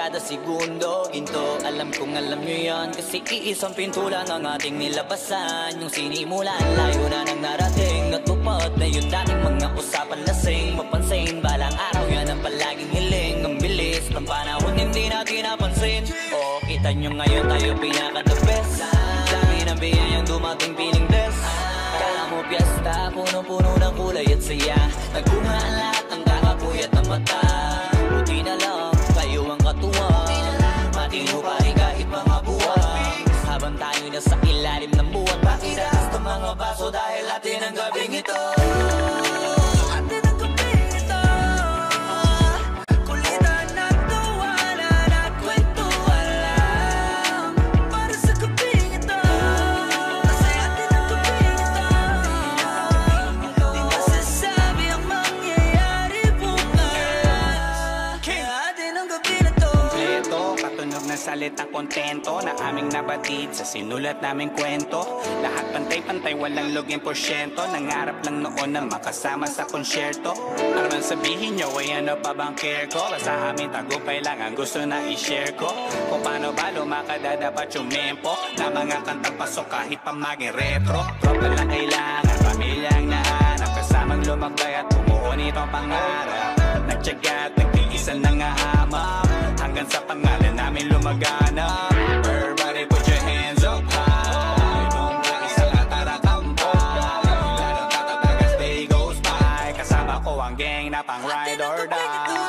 Speaker 4: kada segundo. Ginto, alam kong alam nyo yan, kasi iisang pinto lang ang ating nilabasan. Yung sinimulan, layo na nang narating. Natupad na yung dating mga usapan lasing. Mapansin, balang araw yan ang palaging hiling. Ang bilis ng panahon, hindi natin napansin. Oo, kita nyo ngayon tayo pinaka-the best. Dami ng biyayang dumating piling best. Kala mo piyesta, puno-puno ng kulay at saya. Nagbunga ang lahat ng kakapuyat ng mata. Buti na lang, kayo ang katuwang. Matino pa rin kahit mga buwan. Habang tayo nasa ilalim ng buwan, pakitaas ng mga baso dahil atin ang gabing ito.
Speaker 16: Salitang kontento na aming nabatid sa sinulat naming kwento. Lahat pantay-pantay, walang loging porsyento. Nangarap lang noon na makasama sa konsyerto. Para man sabihin nyo, ay ano pa bang care ko? Basta aming tagumpay lang ang gusto na i-share ko. Kung paano ba lumakadadapat yung mempo na mga kantang pasok kahit pa maging retro. Tropa lang kailangan, pamilyang nahanap, kasamang lumagay at bumuo nitong pangarap. Nagtyaga at nagtiisan ng ahama hanggang sa pangalan namin lumagana. Everybody put your hands up high. Nung isang atarakampa, lalong tatatag as day goes by. Kasama ko ang gang na pang ride or die.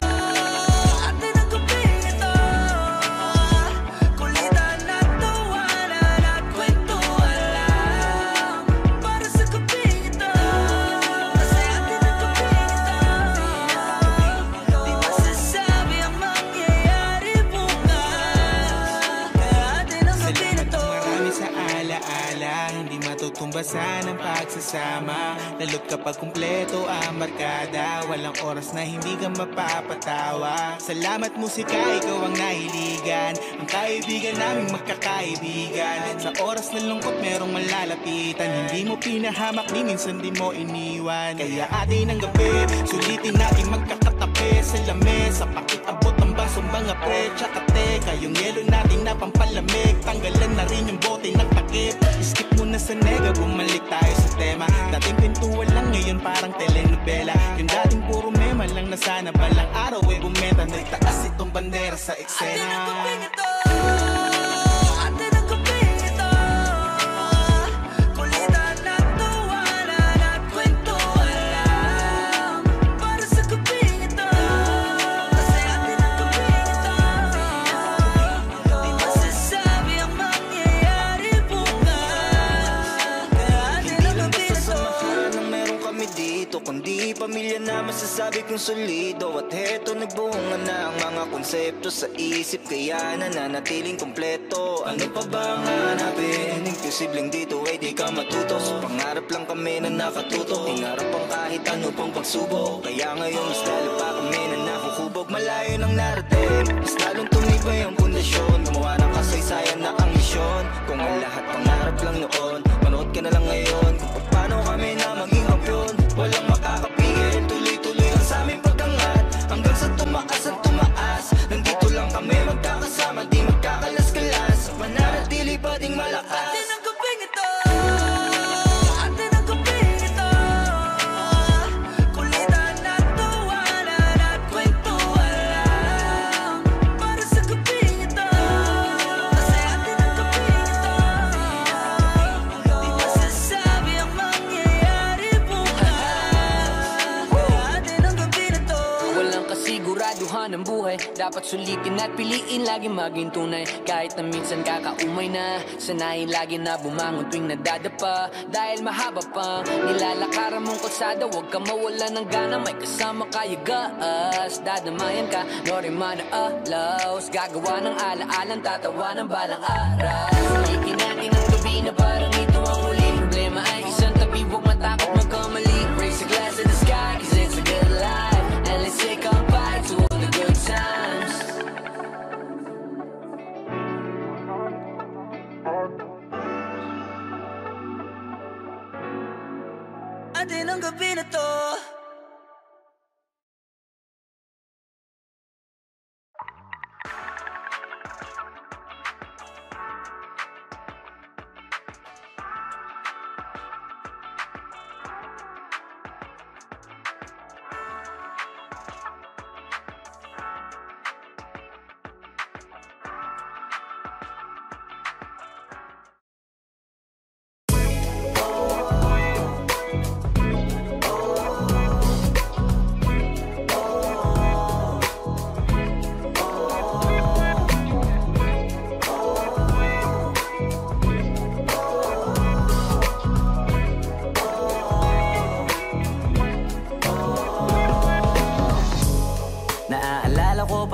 Speaker 17: Tumbasan ang pagsasama, lalo't kapag kumpleto ang barkada. Walang oras na hindi ka mapapatawa. Salamat musika, ikaw ang nahiligan. Ang kaibigan naming magkakaibigan. Sa oras na lungkot merong malalapitan. Hindi mo pinahamak, ni minsan di mo iniwan. Kaya atin ang gabi, sulitin natin magkakatabi sa lamesa. Pakiabot ang basong mga pre, tsaka teka. Yung yelo natin na pampalamig, tanggalan na rin yung bote ng takip. Skip mo na sa nega, bumalik tayo sa tema. Dating pintuan lang, ngayon parang telenovela. Yung dating puro mema lang na sana balang araw ay bumenta. Nagtaas itong bandera sa eksena.
Speaker 4: Kundi pamilya na masasabi kong solido. At heto nagbunga na ang mga konsepto sa isip, kaya nananatiling kompleto. Ano pa ba ang hanapin? Imposibleng dito ay di ka matuto. So pangarap lang kami na nakatuto. Hinarap ang kahit ano pang pagsubok. Kaya ngayon mas lalo pa kami na nakukubog. Malayo nang narating, mas lalong tumibay ang pundasyon. Gumawa ng kasaysayan na ang misyon. Kung ang lahat pangarap lang noon, manood ka na lang ngayon kung paano kami na maging kampiyon. Walang makakapigil, tuloy-tuloy ang sa aming pag-angat. Hanggang sa tumaas ang tumaas. Nandito lang kami magkakasama, di magkakalas-kalas. Mananatili pa ding malakas. Atin ang gabing ito, atin ang gabing ito. Kulitan at tawanan at kwentuhan lang. Para sa gabing ito, kasi atin ang gabing ito. Di masasabi ang mangyayari bukas. Kasiguraduhan ng buhay, dapat sulitin at piliin, lagi maging tunay. Kahit na minsan kakaumay na, sanayin lagi na bumangon tuwing nadadapa. Dahil mahaba pa nilalakaran mong kalsada, huwag ka mawala ng gana. May kasama kayo gaas, dadamayan ka, no rin alaos. Gagawa ng alaalan, tatawa ng balang araw. Sulitin natin ang gabi na parang ito ang huli. Problema ay isang tabi, huwag matakot magkamali. Raise a glass to the sky, cause it's a good life. And let's say goodbye to all the good times. Atin ang gabi na to.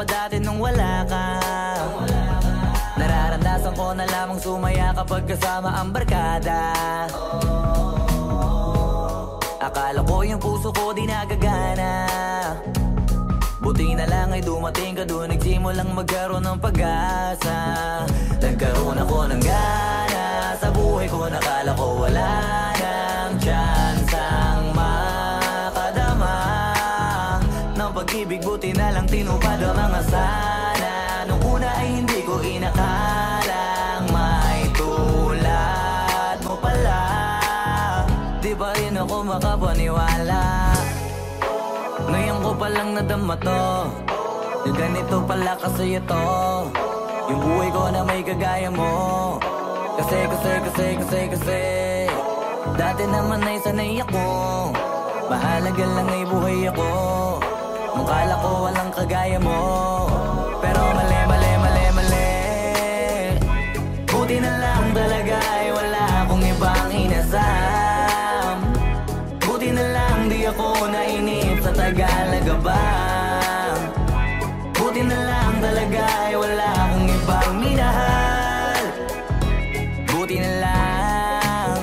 Speaker 4: pa dati nung wala ka. Nararandasan ko na lamang sumaya kapag kasama ang barkada. Akala ko yung puso ko di nagagana. Buti na lang ay dumating ka doon, nagsimulang magkaroon ng pag-asa. Nagkaroon ako ng gana sa buhay ko, nakala ko wala nang tsansang makadama ng pag-ibig. Buti na lang tinupad ang mga sana. Nung una ay hindi ko inakalang may tulad mo pala. Di pa rin ako makapaniwala. Ngayon ko palang nadama to, na ganito pala kasi ito, yung buhay ko na may kagaya mo. Kasi dati naman ay sanay ako, mahalaga lang ay buhay ako. Nung kala ko walang kagaya mo, pero mali. Buti na lang talaga ay wala akong ibang inasam. Buti na lang di ako nainip sa Tagalaga ba. Buti na lang talaga ay wala akong ibang minahal. Buti na lang,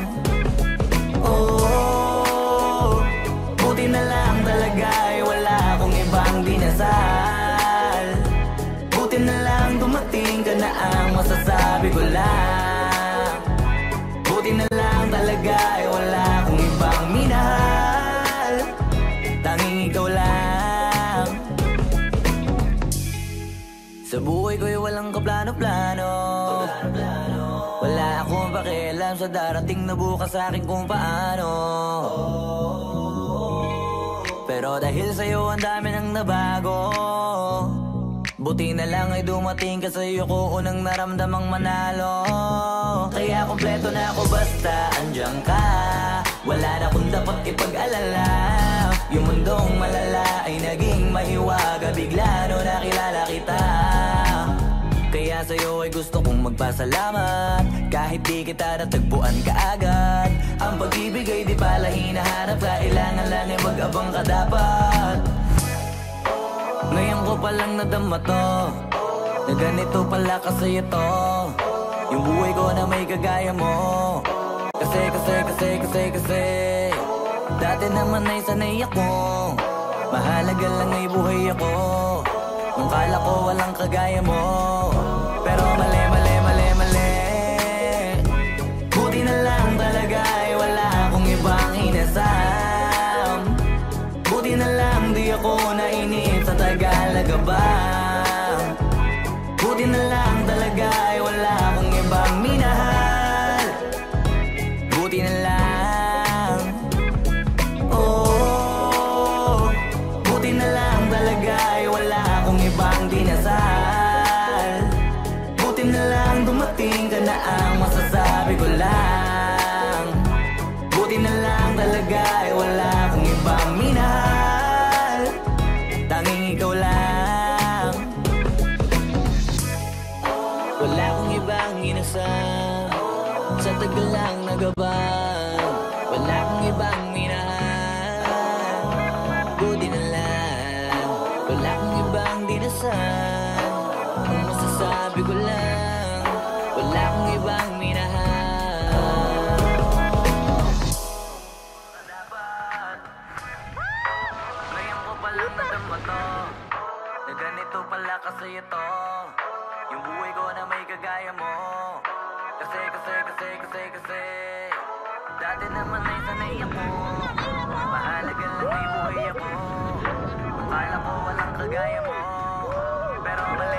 Speaker 4: oh, buti na lang talaga ay wala akong ibang dinasal. Buti na lang dumating ka na ang masasabi ko lang. Buti na lang talaga ay wala akong ibang minahal. Tanging ikaw lang. Sa buhay ko'y walang kaplano-plano. Wala akong pakialam sa darating na bukas sa akin kung paano. Pero dahil sa'yo ang dami nang nabago. Buti na lang ay dumating ka, sa'yo ko unang naramdamang manalo. Kaya kompleto na ako basta andyan ka. Wala na akong dapat ipag-alala. Yung mundong malala ay naging mahiwaga bigla no nakilala kita. Kaya sa'yo ay gusto kong magpasalamat. Kahit di kita natagpuan kaagad. Ang pag-ibig ay di pala hinahanap. Kailangan lang ay mag-abang ka dapat. Ngayon ko palang nadama to, na ganito pala kasi ito, yung buhay ko na may kagaya mo. Kasi dati naman ay sanay ako, mahalaga lang ay buhay ako. Nung kala ko walang kagaya mo, pero mali. Buti na lang talaga ay wala akong ibang inasam. Buti na lang di ako nainip sa Tagalaga ba. Buti na lang talaga ay wala akong ibang minahal. Buti na lang, oh, buti na lang talaga ay wala akong ibang dinasal. Buti na lang dumating ka na ang masasabi ko lang. Buti na lang talaga ay wala akong ibang minahal. Tanging ikaw lang. Wala akong ibang inasal sa tagal lang nagabang. Wala akong ibang minahal. Buti na lang. Wala akong ibang dinasal. Ang masasabi ko lang, wala akong ibang minahal. Ngayon ko palang nadama to, na ganito pala kasi ito, yung buhay ko na may kagaya mo. Kasi dati naman ay sanay ako, mahalaga lang ay buhay ako. Akala ko walang kagaya mo, pero mali.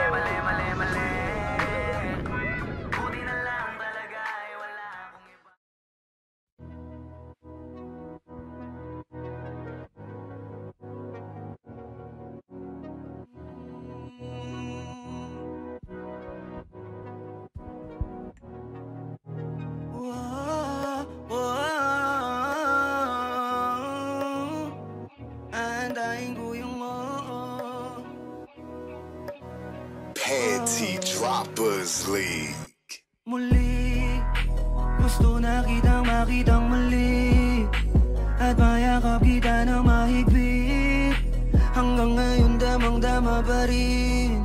Speaker 4: Buti na lang talaga ay wala akong iba.
Speaker 15: Andahin ko yung
Speaker 13: Panty Droppers League.
Speaker 15: muli. Gusto na kitang makitang muli, at mayakap kita na mahigpit. Hanggang ngayon damang-dama pa rin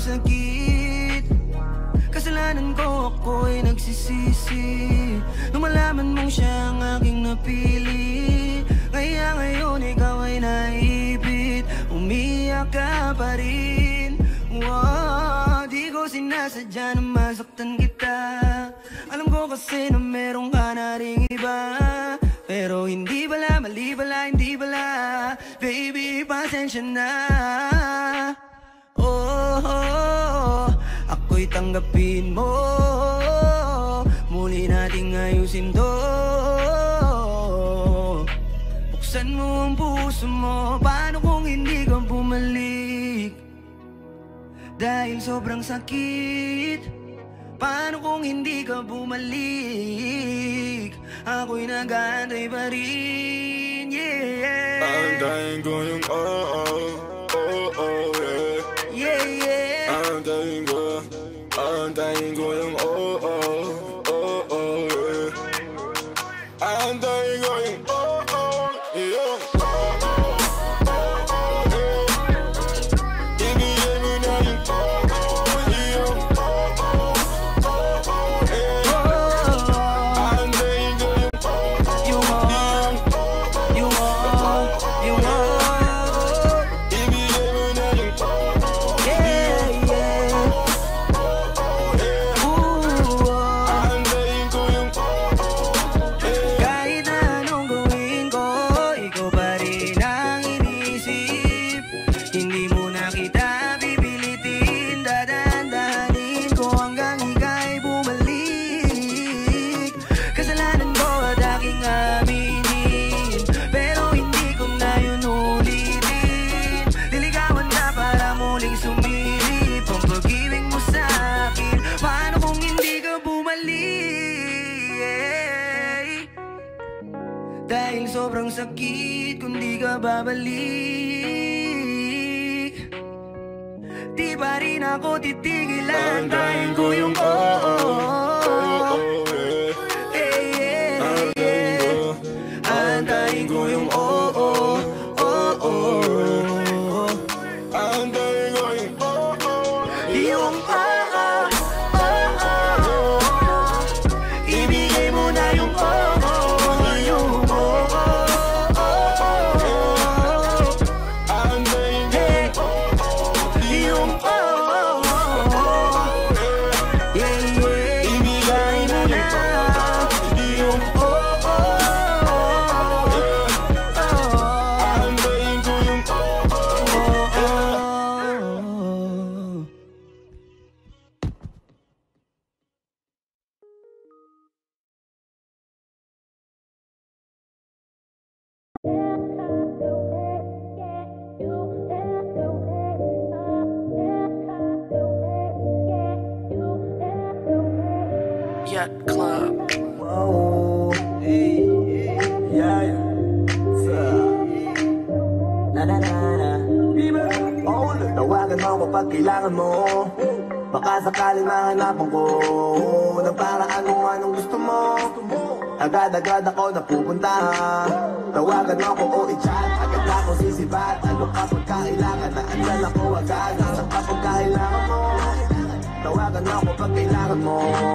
Speaker 1: sakit. Kasalanan ko, ako'y nagsisisi nung malaman mong siya ang aking napili. Kaya ngayon ikaw ay naipit, umiyak ka pa rin. Wow, di ko sinasadya na masaktan kita. Alam ko kasi na meron ka na ring iba, pero hindi bala, mali bala, hindi bala. Baby, pasensya na. Oh, ako'y tanggapin mo, muli nating ayusin to. Buksan mo ang puso mo, paano kung hindi ka bumalik? Dahil sobrang sakit, paano kung hindi ka bumalik? Ako'y nag-aantay pa rin, yeah.
Speaker 12: Aantayin ko yung yeah. Yeah. Aantayin ko yung yeah. Aantayin ko yung yeah. Ibigay mo na yung dahil sobrang sakit kung di ka babalik. Di pa rin ako titigil, aantayin ko yung aantayin ko yung aantayin ko yung ibigay mo na yung
Speaker 18: Yacht Club.
Speaker 19: Whoa, hey, yeah, na na na na. Oh, tawagan mo kapag kailangan mo. Baka sakaling mahanapan ko ng paraan kung anong gusto mo. Agad-agad ako napupunta. Tawagan mo ako o i-chat, agad ako sisibat. Ano kapag kailangan na andyan ako agad. Sa kapag kailangan mo, tawagan mo ako pag kailangan mo.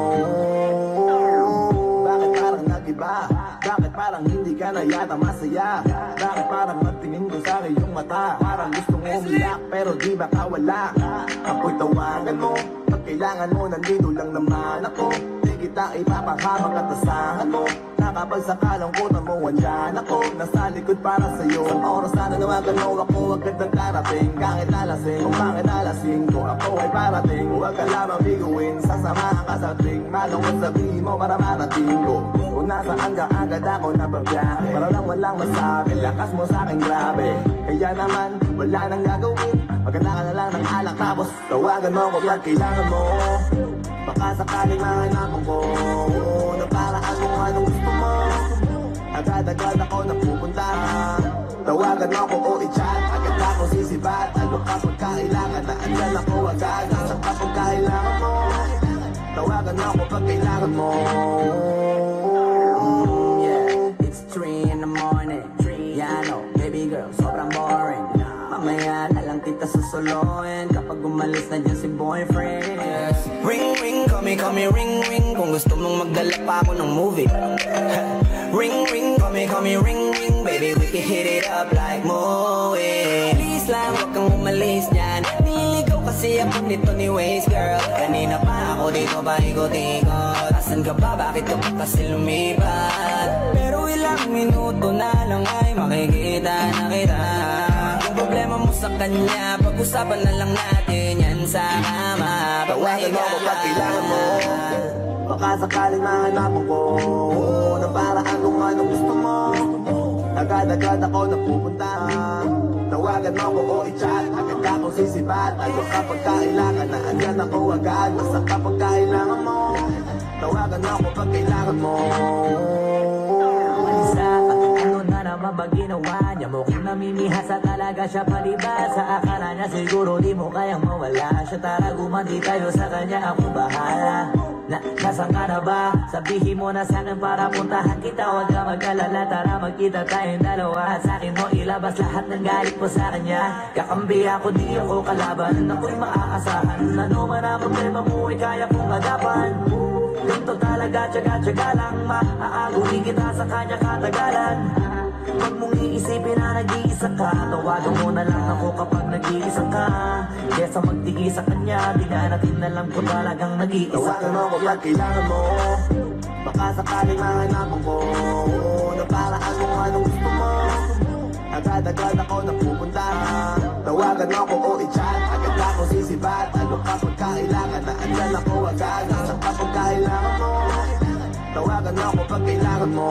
Speaker 19: Bakit parang nag-iba? Bakit parang hindi ka na yata masaya? Bakit parang magtingin ko sa iyong mata? Parang gustong umiyak pero di ba kawala? Ako'y tawagan mo, pag kailangan mo nandito lang naman ako. Di kita ipapanghabang at asahan mo. Kapag sa kalangkutan mo, andyan ako. Nasa likod para sa'yo. Sa oras na nanawagan mo, ako agad ang darating. Kahit alasing, kung bakit alasing ko, ako ay parating. Huwag ka lamang biguin, sasamahan ka sa tuwing malungkot sabihin mo para marating ko. Kung nasaan ka agad ako nababiyahe, para lang walang masabi, lakas mo sa'kin grabe. Kaya naman, wala nang gagawin, maganda ka na lang ng alak. Tapos tawagan mo ko pag kailangan mo. Baka sakaling mahanapan ko ng paraan kung anong gusto mo. Agad-agad ako napupunta. Tawagan mo ko o i-chat, agad ako sisibat. Ano kapag kailangan na andyan ako agad. Sa kapag kailangan mo, tawagan mo ko pag kailangan mo.
Speaker 20: Yeah, it's 3 in the morning. Yeah, I know, baby girl, sobrang boring. Mamaya na lang kita
Speaker 1: kita susuluin kapag umalis na dyan si boyfriend.
Speaker 4: Ring ring, call me ring ring, kung gusto mong magdala pa ako ng movie. Ring ring, call me ring ring, baby we can hit it up like movie. Please lang, huwag kang umalis dyan, nililigaw kasi ako nito ni Waze girl. Kanina pa ako dito paikot-ikot, asan ka ba, bakit ka pa kasi lumipat? Pero ilang minuto na lang ay makikita na kita. Yung problema mo sa kanya, pag-usapan na lang natin yan sa kama.
Speaker 19: Tawagan mo ako pag kailangan mo, baka sakaling mahanapan ko na paraan kung anong gusto mo. Agad-agad ako napupunta, tawagan mo ako o i-chat, agad ako sisipat. Ano kapag kailangan na andyan ako agad, basta kapag kailangan mo, tawagan mo ako pag kailangan mo.
Speaker 6: Isa, ano na naman ba ginawa niya? Mukhang namimihasa talaga siya palibasa. Akala niya siguro di mo kayang mawala siya. Tara gumanti tayo sa kanya, ako bahala. Nasaan ka na ba? Sabihin mo na sa'kin para puntahan kita. Huwag ka mag-alala, tara magkita tayong dalawa. Sa'kin mo ilabas lahat ng galit mo sa kanya. Kakambi ako, di ako kalaban, ako'y maaasahan. Ano man ang problema mo ay kaya kong agapan. Ganito talaga, tsaga-tsaga lang, maaaguhin kita sa kanya katagalan. Huwag mong iisipin na nag-iisa ka, tawagan mo na lang ako kapag nag-iisa ka. Kesa magtigi sa kanya, di ka natin alam ko talagang nag-iisa ka.
Speaker 19: Tawagan mo ako pag kailangan mo, baka sakaling mahanapan ko na paraan kung anong gusto mo. Agad-agad ako napupunta, tawagan mo ako o i-chat, agad ako sisibat. Ano kapag kailangan na andyan ako agad, nasaan kapag kailangan mo, tawagan mo ako pag kailangan mo.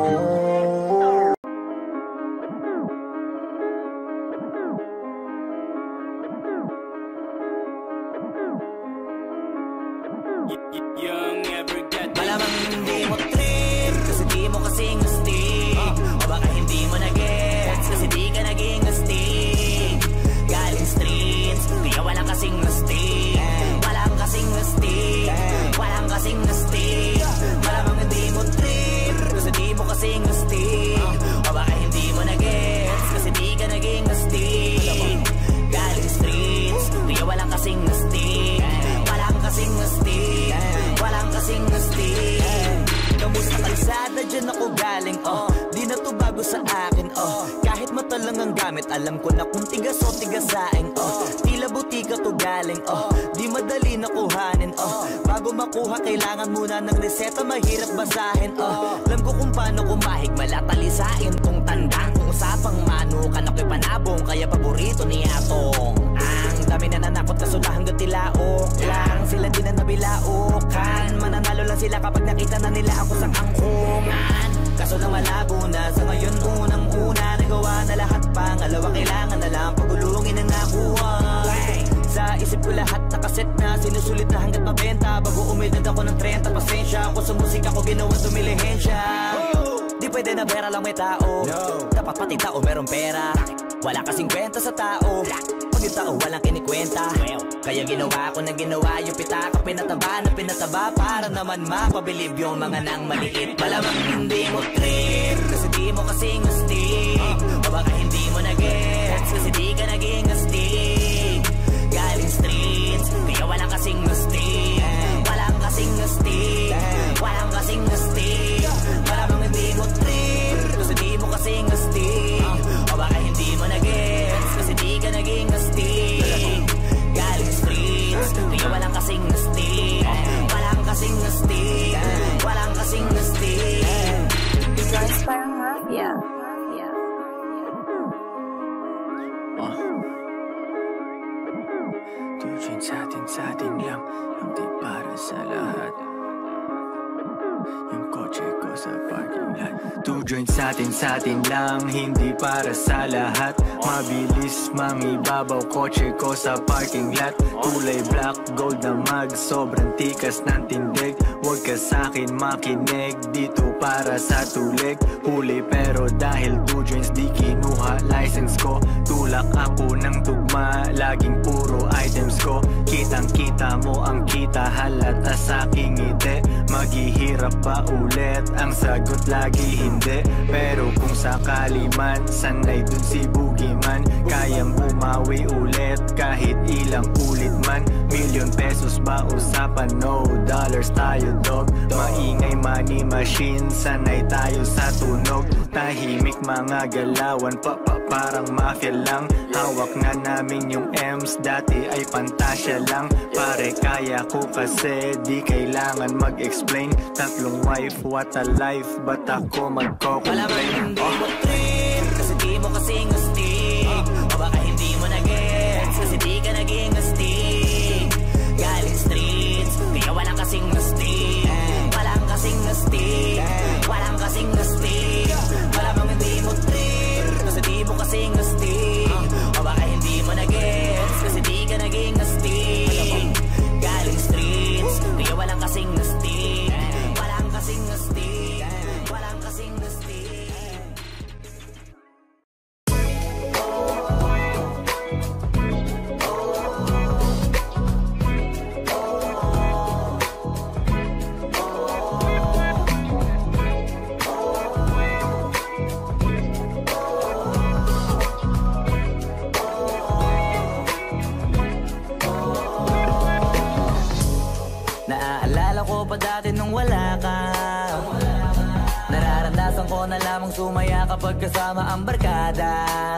Speaker 4: Malamang hindi mo trip, kasi di mo kasing astig. O baka hindi mo na-gets, kasi di ka naging astig. Galing streets, kaya walang kasing astig. Walang kasing astig, walang kasing astig. Malamang hindi mo trip, kasi di mo kasing astig. O baka hindi mo na-gets, kasi di ka naging astig. Galing streets, kaya walang kasing astig. Walang kasing astig, walang kasing astig. Kamusta kalsada, dyan ako galing, di na to bago sa akin, kahit mata lang ang gamit, alam ko na kung tigas o tigasain, tila butika to galing, di madali na kuhanin, bago makuha kailangan muna ng reseta, mahirap basahin, alam ko kung paano kumahig, malatalisain tong tandang, kung usapang manukan ako'y panabong, kaya paborito ni Atong. Ang dami na nanakot kaso na hanggang tilaok lang, sila din na nabilaukan, mananalo lang sila kapag nakita na nila ako sa kangkungan. Kaso na malabo na, sa ngayon unang-una nagawa na lahat, pangalawa kailangan na lang pagulungin ang nakuha. Sa isip ko lahat nakaset na, sinusulit na hanggat mabenta, bago umidad ako ng 30, pasensya ako sa musika ko ginawa dumilihensya. Di pwede na pera lang may tao, dapat pati tao merong pera. Wala kasing kwenta sa tao, pag yung tao walang kinikwenta. Kaya ginawa ko na ginawa yung pitaka, pinataba na pinataba, para naman mapabilib yung mga nang maliit. Malamang hindi mo trip, kasi di mo kasing astig. O baka hindi mo na-gets, kasi di ka naging astig. Galing streets, kaya walang kasing astig. Walang kasing astig, walang kasing astig. Malamang hindi mo trip, kasi di mo kasing astig. O baka hindi mo na-gets, kasi di ka naging astig. Galing streets, kaya walang kasing astig. Walang kasing astig, walang kasing astig.
Speaker 6: Guys, parang mafia.
Speaker 11: Tujuan sa atin lang, ang di para sa lahat. Yung kotse ko sa parking lot. Two joints sa atin lang, hindi para sa lahat. Mabilis mangibabaw, kotse ko sa parking lot. Kulay black, gold na mag, sobrang tikas ng tindig. Huwag ka sa'kin makinig, dito para sa tulig. Huli pero dahil two joints di kinuha license ko. Tulak ako ng tugma, laging puro items ko. Kitang kita mo ang kita, halata sa aking ngiti. Maghihirap ba ulit? Ang sagot lagi hindi. Pero kung sakali man, sanay dun si Boogeyman. Kayang bumawi ulit kahit ilang ulit man. Million pesos ba usapan? No dollars tayo dog. Maingay money machine, sanay tayo sa tunog. Tahimik mga galawan, parang mafia lang. Hawak na namin yung M's, dati ay pantasya lang. Pare kaya ko kasi di kailangan mag-explain. Tatlong wife, what a life, ba't ako magko-complain?
Speaker 4: Malamang hindi mo trip, kasi di mo kasing astig. O baka hindi mo na-gets, kasi di ka naging astig. Galing streets, kaya walang kasing astig. Walang kasing astig, walang kasing astig. Malamang hindi mo trip, kasi di mo kasing astig. O baka hindi mo na-gets, kasi di ka naging astig. Galing streets, kaya walang kasing astig. Walang kasing astig, walang kasing astig. Naaalala ko pa dati nung wala ka. Nararamdasan ko na lamang sumaya kapag kasama ang barkada.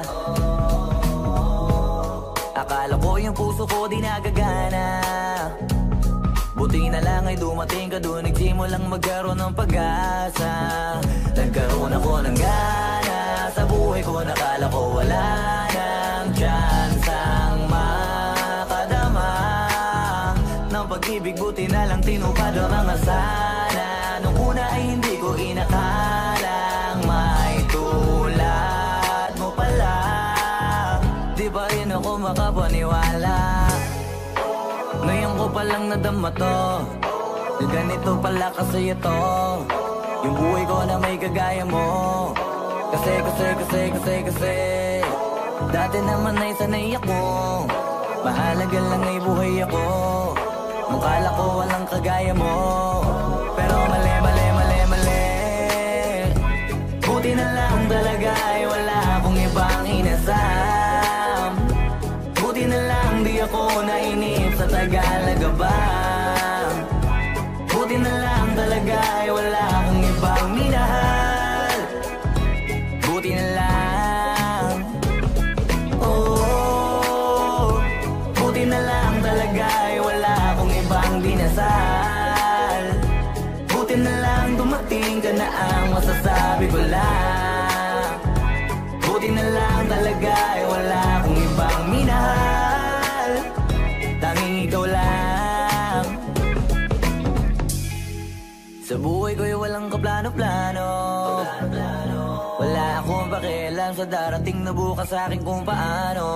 Speaker 4: Akala ko yung puso ko di nagagana. Buti na lang ay dumating ka doon, nagsimulang magkaroon ng pag-asa. Nagkaroon ako ng gana sa buhay ko, nakala ko wala nang tsansang makadama ng pag-ibig. Buti na lang tinupad ang mga sana. Nung una ay hindi ko inakalang may tulad mo pala. Di pa rin ako makapaniwala. Ngayon ko palang nadama to, na ganito pala kasi ito. Yung buhay ko na may kagaya mo. Kasi dati naman ay sanay ako. Mahalaga lang ay buhay ako. Nung kala ko walang kagaya mo. Pero mali. Buti na lang talaga ay wala akong ibang inasam. Buti na lang di ako nainip sa Tagalaga ba. Buti na lang talaga ay wala akong ibang minahal. Buti na lang. Oh, buti na lang talaga ay wala akong ibang dinasal. Buti na lang dumating ka na ang masasabi ko lang. Buti na lang talaga ay wala akong ibang minahal. Tanging ikaw lang. Sa buhay ko'y walang kaplano-plano. Wala akong pakialam sa darating na bukas sa akin kung paano.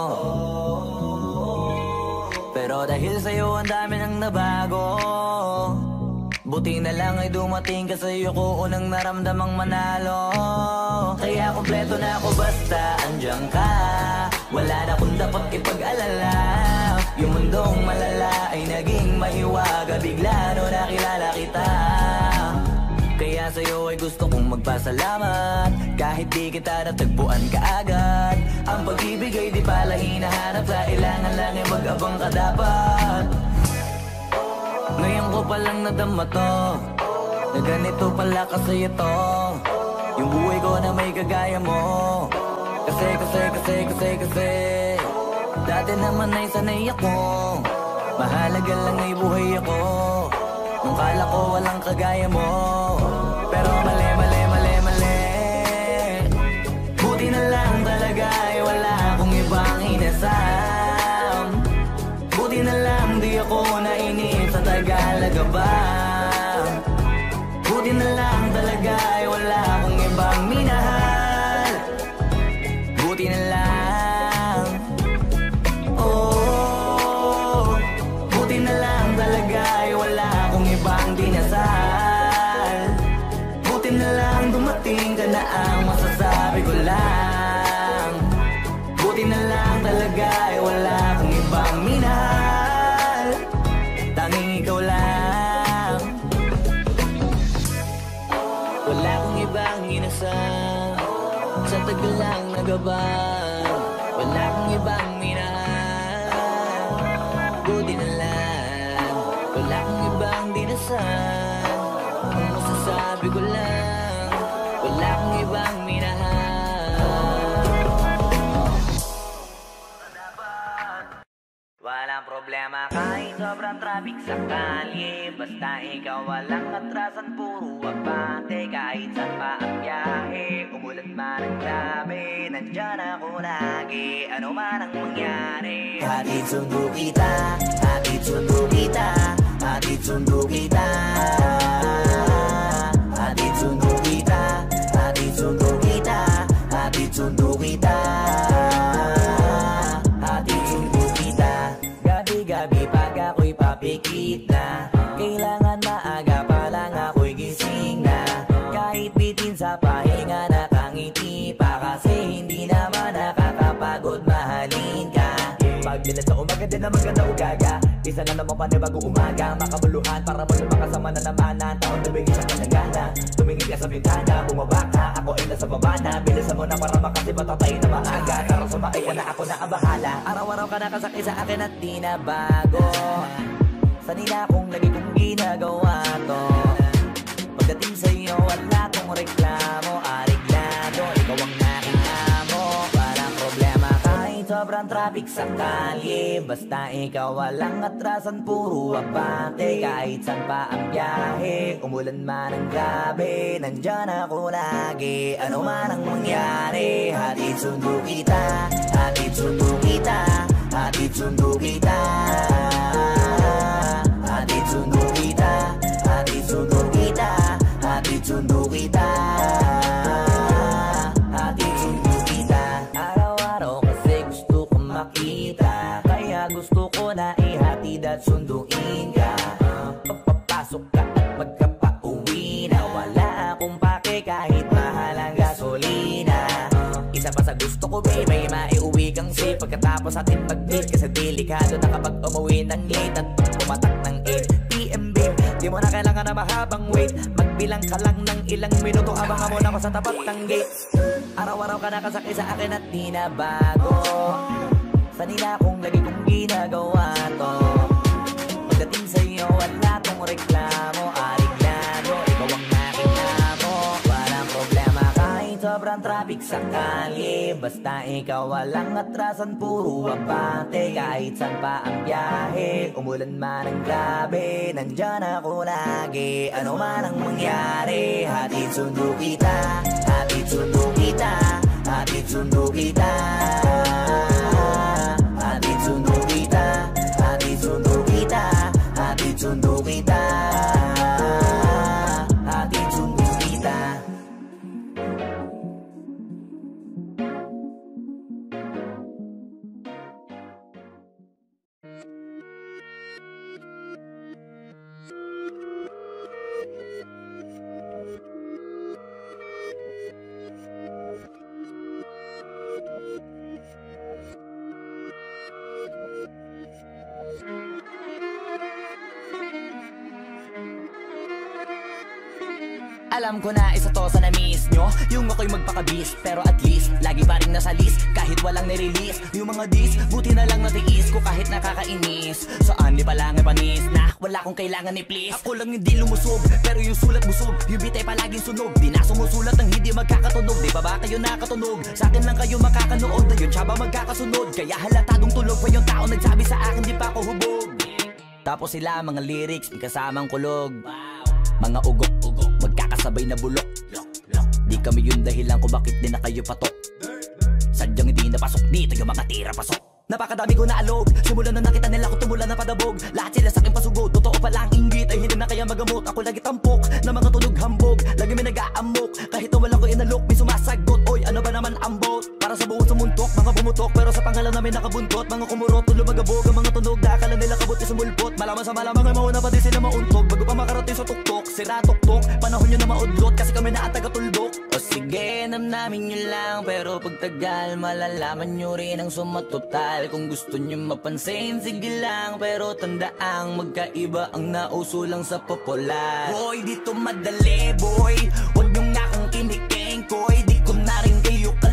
Speaker 4: Pero dahil sa'yo ang dami nang nabago. Buti na lang ay dumating ka sa'yo ko unang naramdamang manalo. Kaya kompleto na ako basta andyan ka. Wala na akong dapat ipag-alala. Yung mundong malala ay naging mahiwaga. Bigla no nakilala kita. Kaya sa'yo ay gusto kong magpasalamat. Kahit di kita natagpuan kaagad. Ang pag-ibig ay di pala hinahanap. Kailangan lang ay mag-abang ka dapat. Ngayon ko palang nadama to, na ganito pala kasi ito. Yung buhay ko na may kagaya mo. Kasi dati naman ay sanay ako. Mahalaga lang ay buhay ako. Nung kala ko walang kagaya mo. Pero mali. Buti na lang talaga ay wala akong ibang inasam. Buti na lang di ako nainip sa Tagalaga ba. Buti na lang talaga ay wala akong ibang minahal. Buti na lang. Oh, buti na lang talaga ay wala akong ibang dinasal. Buti Sa tagal lang nagabang, wala kang ibang minahal. Buti na lang, wala kang ibang dinasan. Ang masasabi ko lang, wala kang ibang minahal. Walang problema kahit sobrang traffic sa kalye. Basta ikaw walang atrasan, puro abante. Kahit saan pa ang biyahe, umulan man ang grabe, nandyan ako lagi, ano man ang mangyari. Hatid sundo kita, hatid sundo kita, hatid sundo kita. Hatid sundo kita, hatid sundo kita, hatid sundo kita. Hatid sundo kita. Gabi-gabi pag ako'y papikit na, kailangan maaga pa lang ako'y gising na. Kahit bitin sa pahinga nakangiti pa, kasi hindi naman nakakapagod mahalin ka. Pagdilat sa umaga din na maganda ugaga, isa na naman panibagong umaga. Makabuluhan para mo makasama na naman ang taon na bigay sa kanagana. Tumingin ka sa bintana, bumaba ka, ako ay nasa baba na. Bilisan mo na para makasibat at tayo na maaga. Tara sumakay ka na, ako na ang bahala. Araw-araw ka nakasakay sa akin at di na bago. Sanina kong lagi kong ginagawa to. Pagdating sa'yo wala kong reklamo, ariglado, ikaw ang nakita mo. Walang problema kahit sobrang traffic sa kalye. Basta ikaw walang atrasan, puro abante. Kahit saan pa ang biyahe, umulan man ang grabe, nandyan ako lagi, ano man ang mangyari. Hatid sundo kita, hatid sundo kita, hatid sundo kita. Hatid sundo kita, hatid sundo kita, hatid sundo kita. Hatid sundo kita. Araw-araw kasi gusto ko makita, kaya gusto ko na ihatid at sunduin ka. Pagpapasok ka at magkapauwi na, wala akong pake kahit mahal ang gasolina. Isa pa sa gusto ko baby, maiuwi kang safe pagkatapos atin mag-date. Kasi delikado na kapag umuwi ng late at pumatak ng 8 PM babe, di mo na kailangan na mahabang wait. Magbilang ka lang ng ilang minuto, abangan mo na ako sa tapat ng gate. Araw-araw ka nakasakay sa akin at di na bago. Sanina kong lagi kong ginagawa to. Pagdating sa'yo wala kong reklamo, ariglado, ikaw ang nakita mo. Walang problema kahit sobrang traffic sa kalye. Basta ikaw walang atrasan, puro abante. Kahit saan pa ang biyahe, umulan man ang grabe, nandyan ako lagi, ano man ang mangyari. Hatid sundo kita, hatid sundo kita, hatid sundo kita. Hatid sundo kita, hatid sundo kita, hatid sundo kita. Hatid sundo kita. Alam ko na isa to sa na-miss nyo, yung ako'y magpakabis, pero at least lagi pa rin nasa list, kahit walang nirelease. Yung mga dis, buti na lang natiis ko kahit nakakainis. Saan di pa lang panis na wala kong kailangan ni please. Ako lang hindi lumusog, pero yung sulat busog. Yung bitay palaging sunog, di na sumusulat ang hindi magkakatunog. Di ba ba kayo nakatunog? Sa akin lang kayo makakanood, na yun siya ba magkakasunod? Kaya halatadong tulog pa yung tao nagsabi sa akin di pa ako hubog. Tapos sila mga lyrics, may kasamang kulog. Mga ugok-ugok, magkakasabay na bulok. Di kami yung dahilan kung bakit di na kayo patok. Sadyang hindi napasok dito yung mga tira pasok. Napakadami ko na alog, simulan na nakita nila ko tumula na padabog. Lahat sila sa akin pasugod, totoo pala ang inggit ay hindi na kaya magamot. Ako lagi tampok, na mga tunog hambog, lagi may nag-aamok. Kahit walang ko inalok, may sumasagot. Oy, ano ba naman ang bot? Para sa buong sumuntok, mga bumutok, pero sa pangalan namin nakabuntot. Mga kumurot, lumagabog, ang mga tunog na akala nila kabuti sumulpot. Malaman sa malamang ay mauna pa din sila mauntog. Bago pa makarating sa tuktok, sira tuktok, panahon nyo na maudlot, kasi kami na ang taga-tuldok. O sige, namnamin nyo lang, pero pagtagal malalaman nyo rin ang sumatotal. Kung gusto nyo mapansin, sige lang, pero tandaang magkaiba ang nauso lang sa popular. Boy, dito madali, boy, huwag nyo nga kang kiniking, koy. Di ko na rin kayo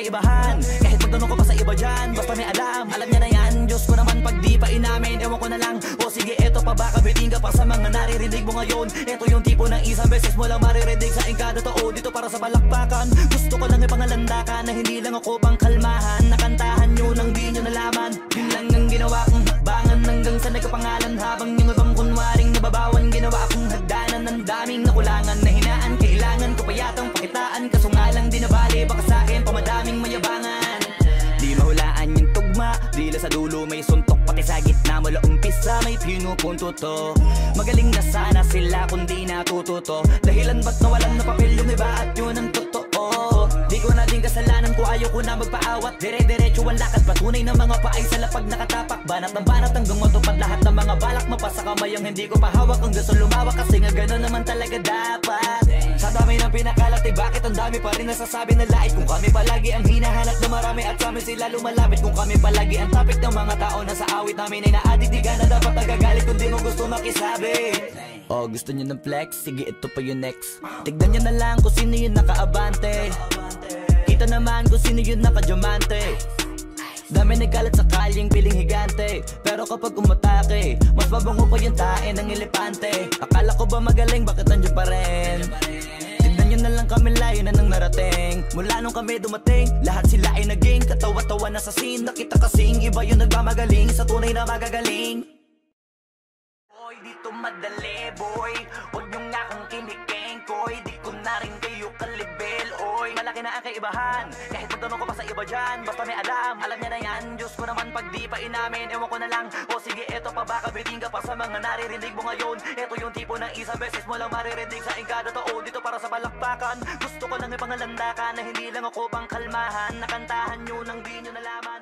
Speaker 4: kakaibahan. Kahit magtanong ko pa sa iba dyan, basta may alam niya na yan. Diyos ko naman pag di pa inamin, ewan ko na lang. O sige eto pa baka biting ka pa sa mga naririnig mo ngayon. Eto yung tipo ng isang beses mo lang maririnig sa engkada tao. Dito para sa balakbakan, gusto ko lang ipangalandakan na hindi lang ako pang kalmahan. Nakantahan nyo nang di nyo nalaman, yun lang ang ginawa kong hakbangan hanggang sa nagkapangalan. Habang yung ibang kunwaring nababawan, ginawa akong hagdanan ng daming nakulangan na hinaan. Kailangan ko pa yatang pakitaan, kaso nga lang di nabali, baka sa'kin pamadaming mayabangan. Di mahulaan yung tugma, dila sa dulo may suntok, pati sa gitna mula umpisa may pinupunto to. Magaling na sana sila kung di natututo, dahilan ba't nawalan na papel yung iba at yun ang totoo. Di ko na din kasalanan ko, ayaw ko na magpaawat. Dire-diretso ang lakad, patunay ng mga paay sa lapag nakatapak. Banat ng banat hanggang matupad lahat ng mga balak. Mapasa kamay ang hindi ko pahawak, ang gusto lumawak kasi nga gano'n naman talaga dapat. Sa dami ng pinakalat, bakit ang dami pa rin nasasabi na lait? Kung kami palagi ang hinahanap na marami at sa amin sila lumalapit. Kung kami palagi ang topic ng mga tao na sa awit namin ay naaditigan na dapat nagagalit kung di mo gusto makisabi. Oh, gusto nyo ng flex? Sige, ito pa yung next. Tignan nyo na lang kung sino yung nakaabante. Kita naman kung sino yung nakadiamante. Dami nagkalat sa kalyeng piling higante, pero kapag umatake, mas mabango pa yung tae ng elepante. Akala ko ba magaling, bakit nandiyan pa rin? Tignan nyo na lang kami, layo na nang narating. Mula nung kami dumating, lahat sila ay naging katawa-tawa na sa scene. Nakita kasing iba yung nagmamagaling sa tunay na magagaling. Boy, dito madali, boy. Huwag nyo nga kong kinikeng, koy. Di ko na rin kayo kalibel, oy. Malaki na ang kaibahan, kahit magtanong ko pa sa iba dyan, basta may alam niya na yan. Diyos ko naman pag di pa inamin, ewan ko na lang. O sige eto pa baka biting ka pa sa mga naririnig mo ngayon. Eto yung tipo ng isang beses mo lang maririnig sa engkada tao. Dito para sa balakbakan, gusto ko lang ipangalandakan na hindi lang ako pang kalmahan. Nakantahan nyo nang di nyo nalaman.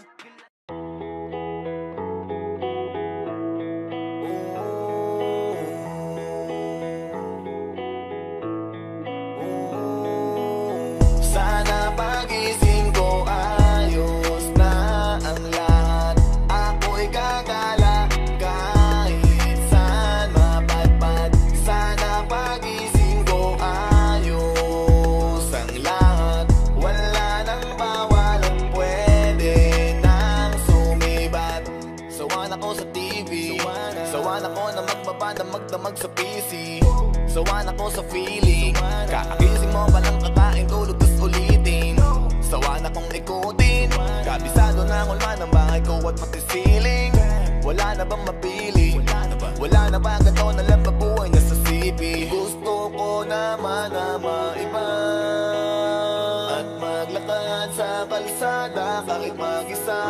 Speaker 14: Sana pagising ko ayos na ang lahat. Ako'y gagala kahit saan mapadpad. Sana pagising ko ayos ang lahat. Wala nang bawal at pwede nang sumibat. Sawan ako sa TV, sawan ako na magbaba na magdamag sa PC. Sawan ako sa feeling, kakagising mo palang kakain tulog tas ulitin. Sawan akong ikutin, kabisado na ang ulma ng bahay ko at pati ceiling. Wala na bang mapili? Wala na ba ganito na lang mabuhay na sa sipi? Gusto ko naman na maiba at maglakad sa kalsada kahit mag-isa.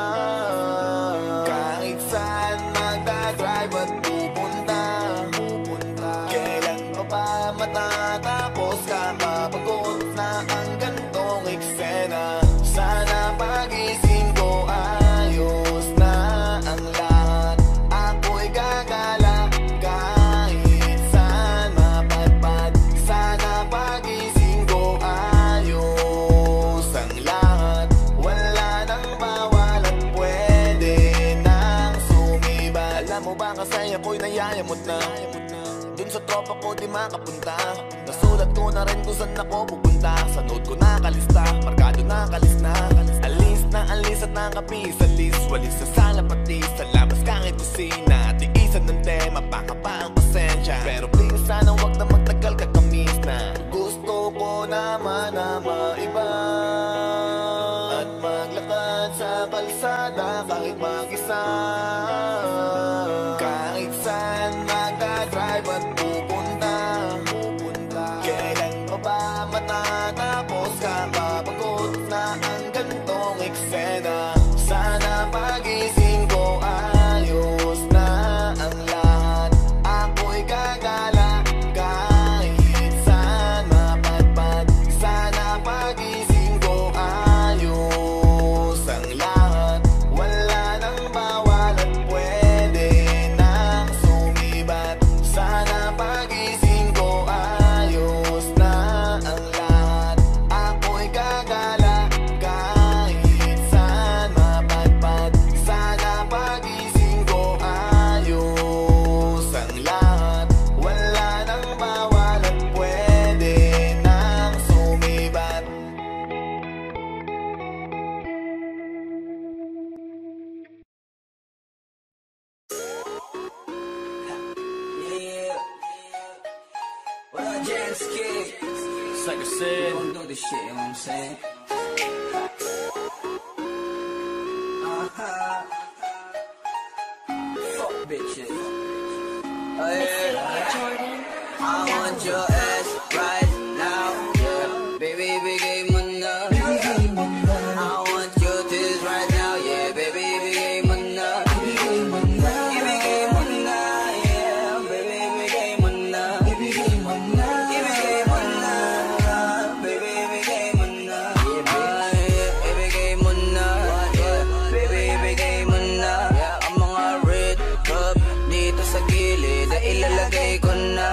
Speaker 14: Kahit saan magdadrive at pupunta, kailan pa ba matatapos? Kapapagod na ang gantong eksena. Sana pagising ko ayos na ang lahat. Ako'y gagala kahit saan mapadpad. Sana pagising ko ayos ang lahat. Wala nang bawal at pwede nang sumiba. Alam mo ba kasi ako'y nayayamot na dun sa tropa ko di makapunta. Nasulat ko na rin kung saan ako pupunta. Sa note ko nakalista, markado nakalis na. Alis at nakapis sa list. Walis sa sala pati sa labas kahit kusina. Tiisan ng tema, baka pa ang pasensya. Pero please sana wag na magtagal kakamis na. Gusto ko naman na maiba at maglakad sa kalsada kahit mag-isa. Kahit saan magdadrive at pupunta, kailan pa ba matatapos? Kapapagod na ang gantong eksena. Sana pagising ko ayos na ang lahat. Ako'y gagala kahit saan mapadpad. Sana pagising
Speaker 2: It's like I said,
Speaker 1: we gon' do this shit, you know what I'm saying? Fuck bitches. Oh yeah, Jordan. I want your ass right now, yeah. Baby, bigay mo na. I want your tits right now, yeah. Baby, bigay mo na. Ibigay mo na, yeah. Baby, bigay mo na. Ibigay mo na. Ibigay mo na. Baby, bigay mo na. Ibigay mo na. Baby, bigay mo na. Ang mga red cup dito sa gilid ay ilalagay ko na.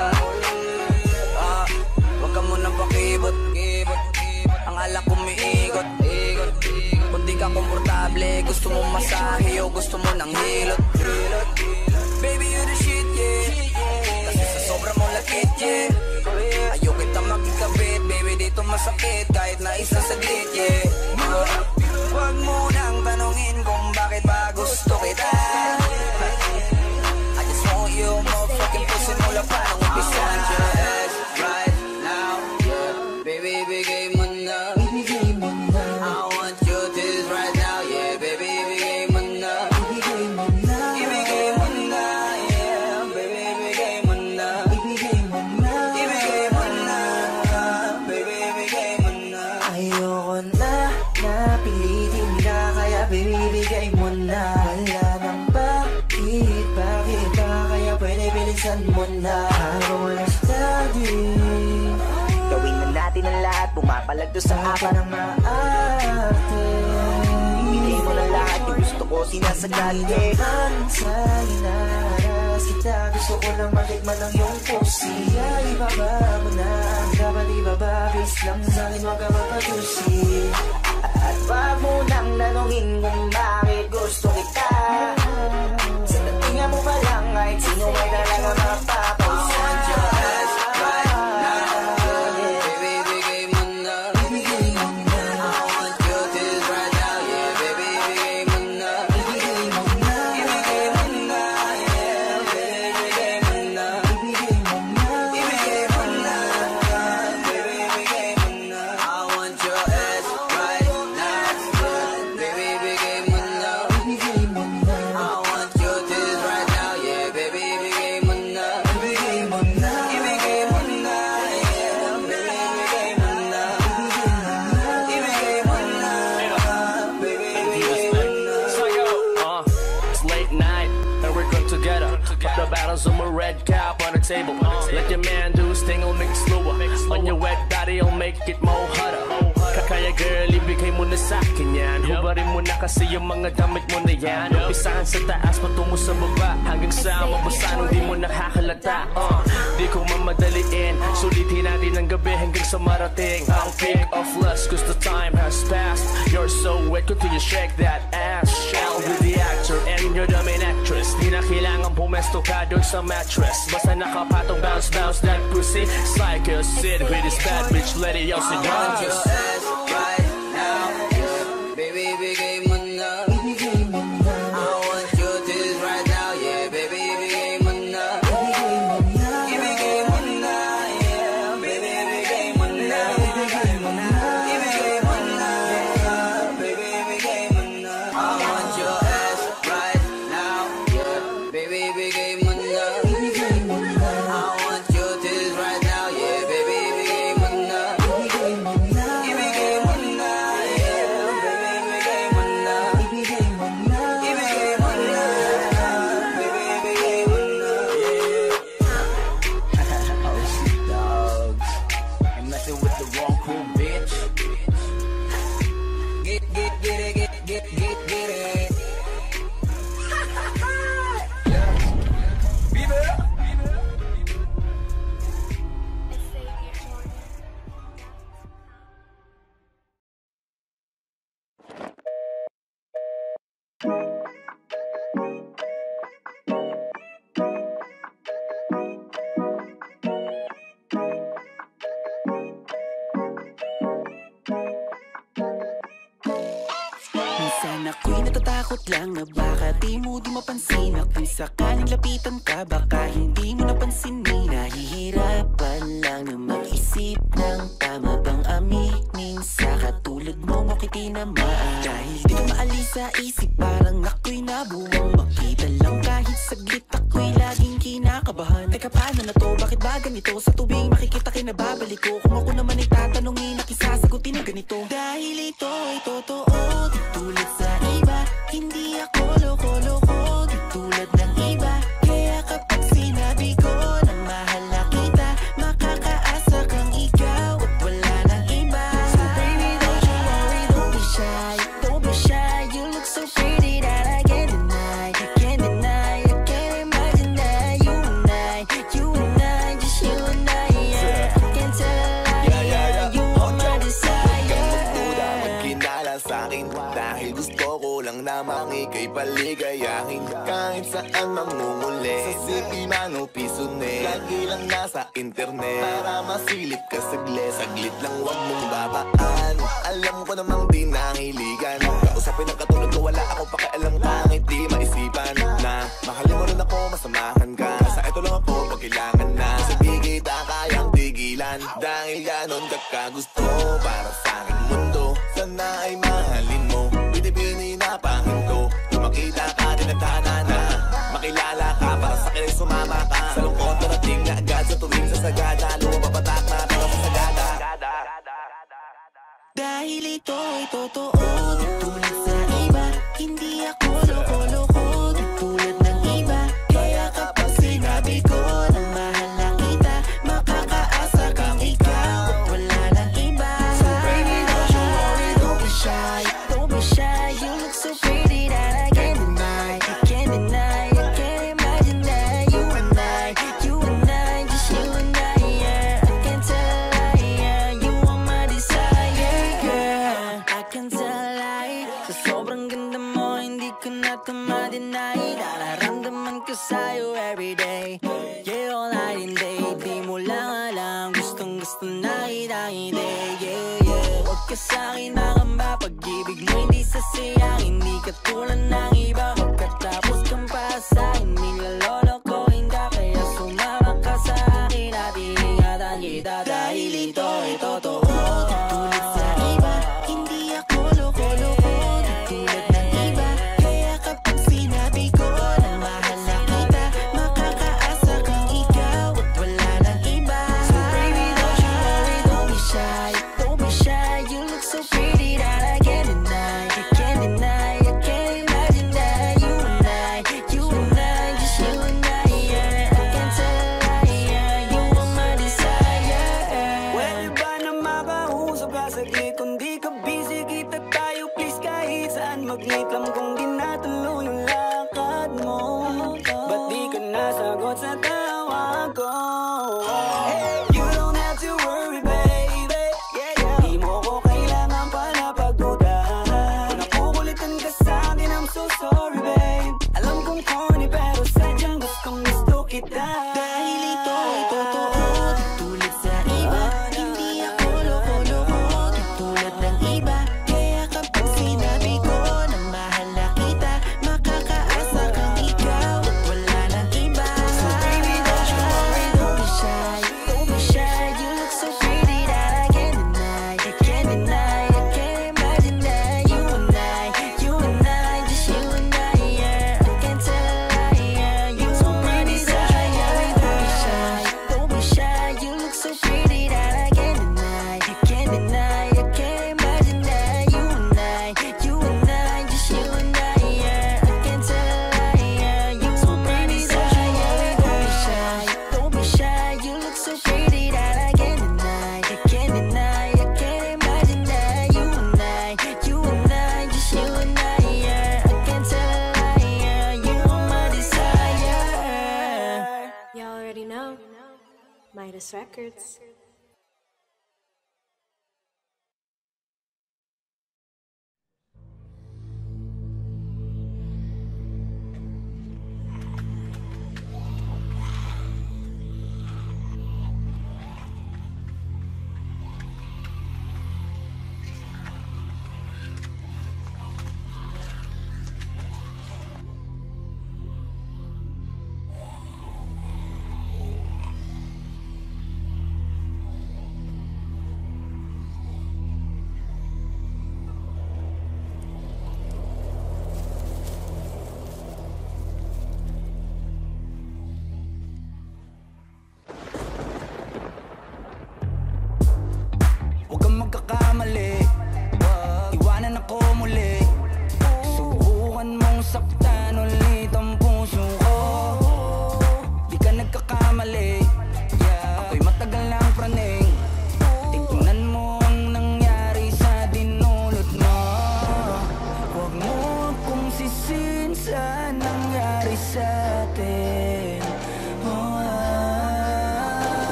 Speaker 1: Wag ka munang pakibot. Ang alak umiikot. Kung di ka komportable, gusto mo masahe o gusto mo ng hilot. Baby, you the shit, yeah. Kasi sa sobra mong lakit, yeah. Ayaw kita magkikabit, baby, dito masakit kahit na isang saglit, yeah. Wag mo nang tanongin kung bakit ba gusto kita. I just want you, motherfucking pussy mula pa nung umpisa. I want your ass right now, yeah. Baby, bigay mo na. I want your tits right now, yeah. Baby, bigay mo na. Ibigay mo na, yeah. Baby, bigay mo na. Ibigay mo na. Baby, bigay mo na.
Speaker 6: Ayoko na napilitin ka, kaya bibigay mo na. Wala nang bakit ba, kaya pwede bilisan mo na. Habang wala study, gawin na natin ang lahat, pumapalagdo sa apa ng maarte. Bigay mo na lahat, yung gusto ko sinasagad. Hindi naman sa inaras kita, gusto ko lang matikman ng iyong pussy. Kaya ibaba mo na, dapat ibaba, base lang sa'kin, wag ka mapagusi. At wag mo nang tanongin kung bakit gusto kita. Sa tatinga mo pa lang, kahit sino ay talaga mapapausa.
Speaker 1: I want your ass right now, yeah. Baby, bigay mo na. I want your tits right now, yeah. Baby, bigay mo na. Ibigay mo na, yeah. Baby, bigay mo na. Ibigay mo na, baby, bigay mo na. I want your ass right now, yeah. Baby, bigay mo na. I want your tits right now, yeah. Baby, bigay mo na. Ibigay mo na, yeah. Baby, bigay mo na. Ibigay mo na, baby, bigay mo na.
Speaker 2: It's late night and we're good together. Put the battles on my red cap on the table. Let your man do his thing, I'll make it slower. On your wet body, I'll make it more hotter. Kaya girl, ibigay mo na sa'kin yan. Hubarin mo na kasi yung mga damit mo na yan. Umpisahan sa taas, patungo sa baba, hanggang sa mabasa nung di mo nakakalata. Di ko mamadaliin, sulitin natin ang gabi hanggang sa marating ang peak of lust, cause the time has passed. You're so wet, continue shake that ass. Shall be the actor and you're the main actress. Di na kailangan pumesto ka doon sa mattress. Basta nakapatong bounce, bounce that pussy. Psycho, sit with this bad bitch, let it out,
Speaker 1: I want your ass right now, yeah. Baby, bigay mo na. I want your tits right now, yeah. Baby, bigay mo na. Ibigay mo na, yeah. Baby, bigay mo na. Ibigay mo na, baby, bigay mo na. I want your ass right now, yeah. Baby, bigay mo na. I want your tits right now, yeah. Baby, bigay mo na. Ibigay mo na, yeah. Baby, bigay mo na. Ibigay mo na, baby, bigay mo na. Oh shit, dogs. I'm messing with the wrong crew, bitch. Get it.
Speaker 20: Minsan ako'y natatakot lang na baka di mo di mapansin. At kung sakaling lapitan ka, baka hindi mo napansinin. Nahihirapan lang naman isip ng tama bang aminin sa katulad mong ako'y tinamaan. Dahil di ko maalis sa isip, parang ako'y nabuwang makita lang kahit saglit ako'y laging kinakabahan. Teka paano na to, bakit ba ganito? Sa tuwing makikita kinababalik ko, kung ako naman ay tatanungin, nakisasagutin ng ganito. Dahil ito ay totoo, di tulad sa iba. Hindi ako loko-loko, di tulad ng iba. Kaya kapag sinabi ko na mahal na kita, makakaasa kang ikaw at wala nang iba. So baby, don't you worry, don't be shy, don't be shy. You look so pretty that I can't deny, can't deny. I can't imagine that you and I, just you and I, yeah. I can't tell a lie, yeah. You are my desire.
Speaker 14: Huwag kang magduda, magkinala sa'kin, dahil gusto ko lang namang ika'y paligayahin. Kahit saan mamumuli, sa sipi man o piso ne, lagi lang nasa internet para masilip ka saglit. Saglit lang wag mong babaan, alam ko namang di nahiligan. Kausapin ang katulad ko, wala akong pakialam kahit di maisipan. Na mahalin mo rin ako, masamahan ka, sa ito lang ako pag kailangan na. Kasi di kita kayang tigilan, dahil ganon kakagusto para sa aking mundo. Sana ay mahalin mo, binibini na pahinto. Kung makita ka, tinatana na, makilala ka, para sa akin ay sumama ka. Sa lungkot narating na agad, sa tuwing sa sagada, lumapapatak na pero sa sagada.
Speaker 20: Dahil ito ay totoo, di tulad sa iba. Hindi ako loko-loko, di tulad ng iba. Kaya kapag sinabi ko na mahal na kita, makakaasa kang ikaw at wala nang iba. So baby, don't you worry, don't be shy, don't be shy. You look so pretty that I can't deny, can't deny. I can't imagine that you and I, just you and I, yeah. I can't tell a lie, yeah. You are my desire, girl. I can't tell a lie. Sa sobrang ganda mo, hindi ko na ito ma-deny. Nararamdaman ko sa'yo everyday, yeah, all night and day. Di mo lang alam, gustong gusto na kita, yeah, yeah. Huwag ka sa'kin makamba, pag-ibig mo hindi sasayang. Hindi ka tulad ng iba, magkatapos kang para sa'kin. Nilalolokohin ka, kaya sumama ka sa akin at iingatan kita. Dahil ito ay totoo, di tulad sa iba. Hindi ako loko-loko, di tulad ng iba. Kaya kapag sinabi ko na mahal na kita, makakaasa kang ikaw at wala nang iba. So baby, don't you worry, don't be shy, don't be shy. You look so pretty that I can't deny, can't deny. I can't imagine that you and I, just you and I, yeah. I can't tell a lie, yeah. You are my desire.
Speaker 15: Pwede ba na makausap ka saglit? Kung di ka busy, kita tayo please. Kahit saan mag-meet lang kung di natuloy yung lakad mo. Ba't di ka nasagot sa tawag ko? You don't have to worry, baby, di mo ko kailangan pa na pagdudahan. Kung nakukulitan ka sa'kin, I'm so sorry, babe. Alam kong corny pero sadyang gustong gusto kita.
Speaker 20: Dahil ito ay totoo, di tulad sa iba. Hindi ako loko-loko, di tulad ng iba. Kaya kapag sinabi ko na mahal na kita, makakaasa kang ikaw at wala nang iba. So baby, don't you worry, don't be shy, don't be shy. You look so pretty that I can't deny, can't deny. I can't imagine that you and I, just you and I, yeah. I can't tell a lie, yeah. You are my desire. Don't be shy, don't be shy. You look so pretty that I can't deny, can't deny. I can't imagine that you and I, just you and I, yeah. I can't tell a lie, yeah. You are my desire. Don't be shy, don't be shy. You look so pretty that I can't deny, can't deny. I can't imagine that you and I, just you and I, yeah. I can't tell a lie, yeah. You are my desire.
Speaker 21: Y'all already know. Midas Records.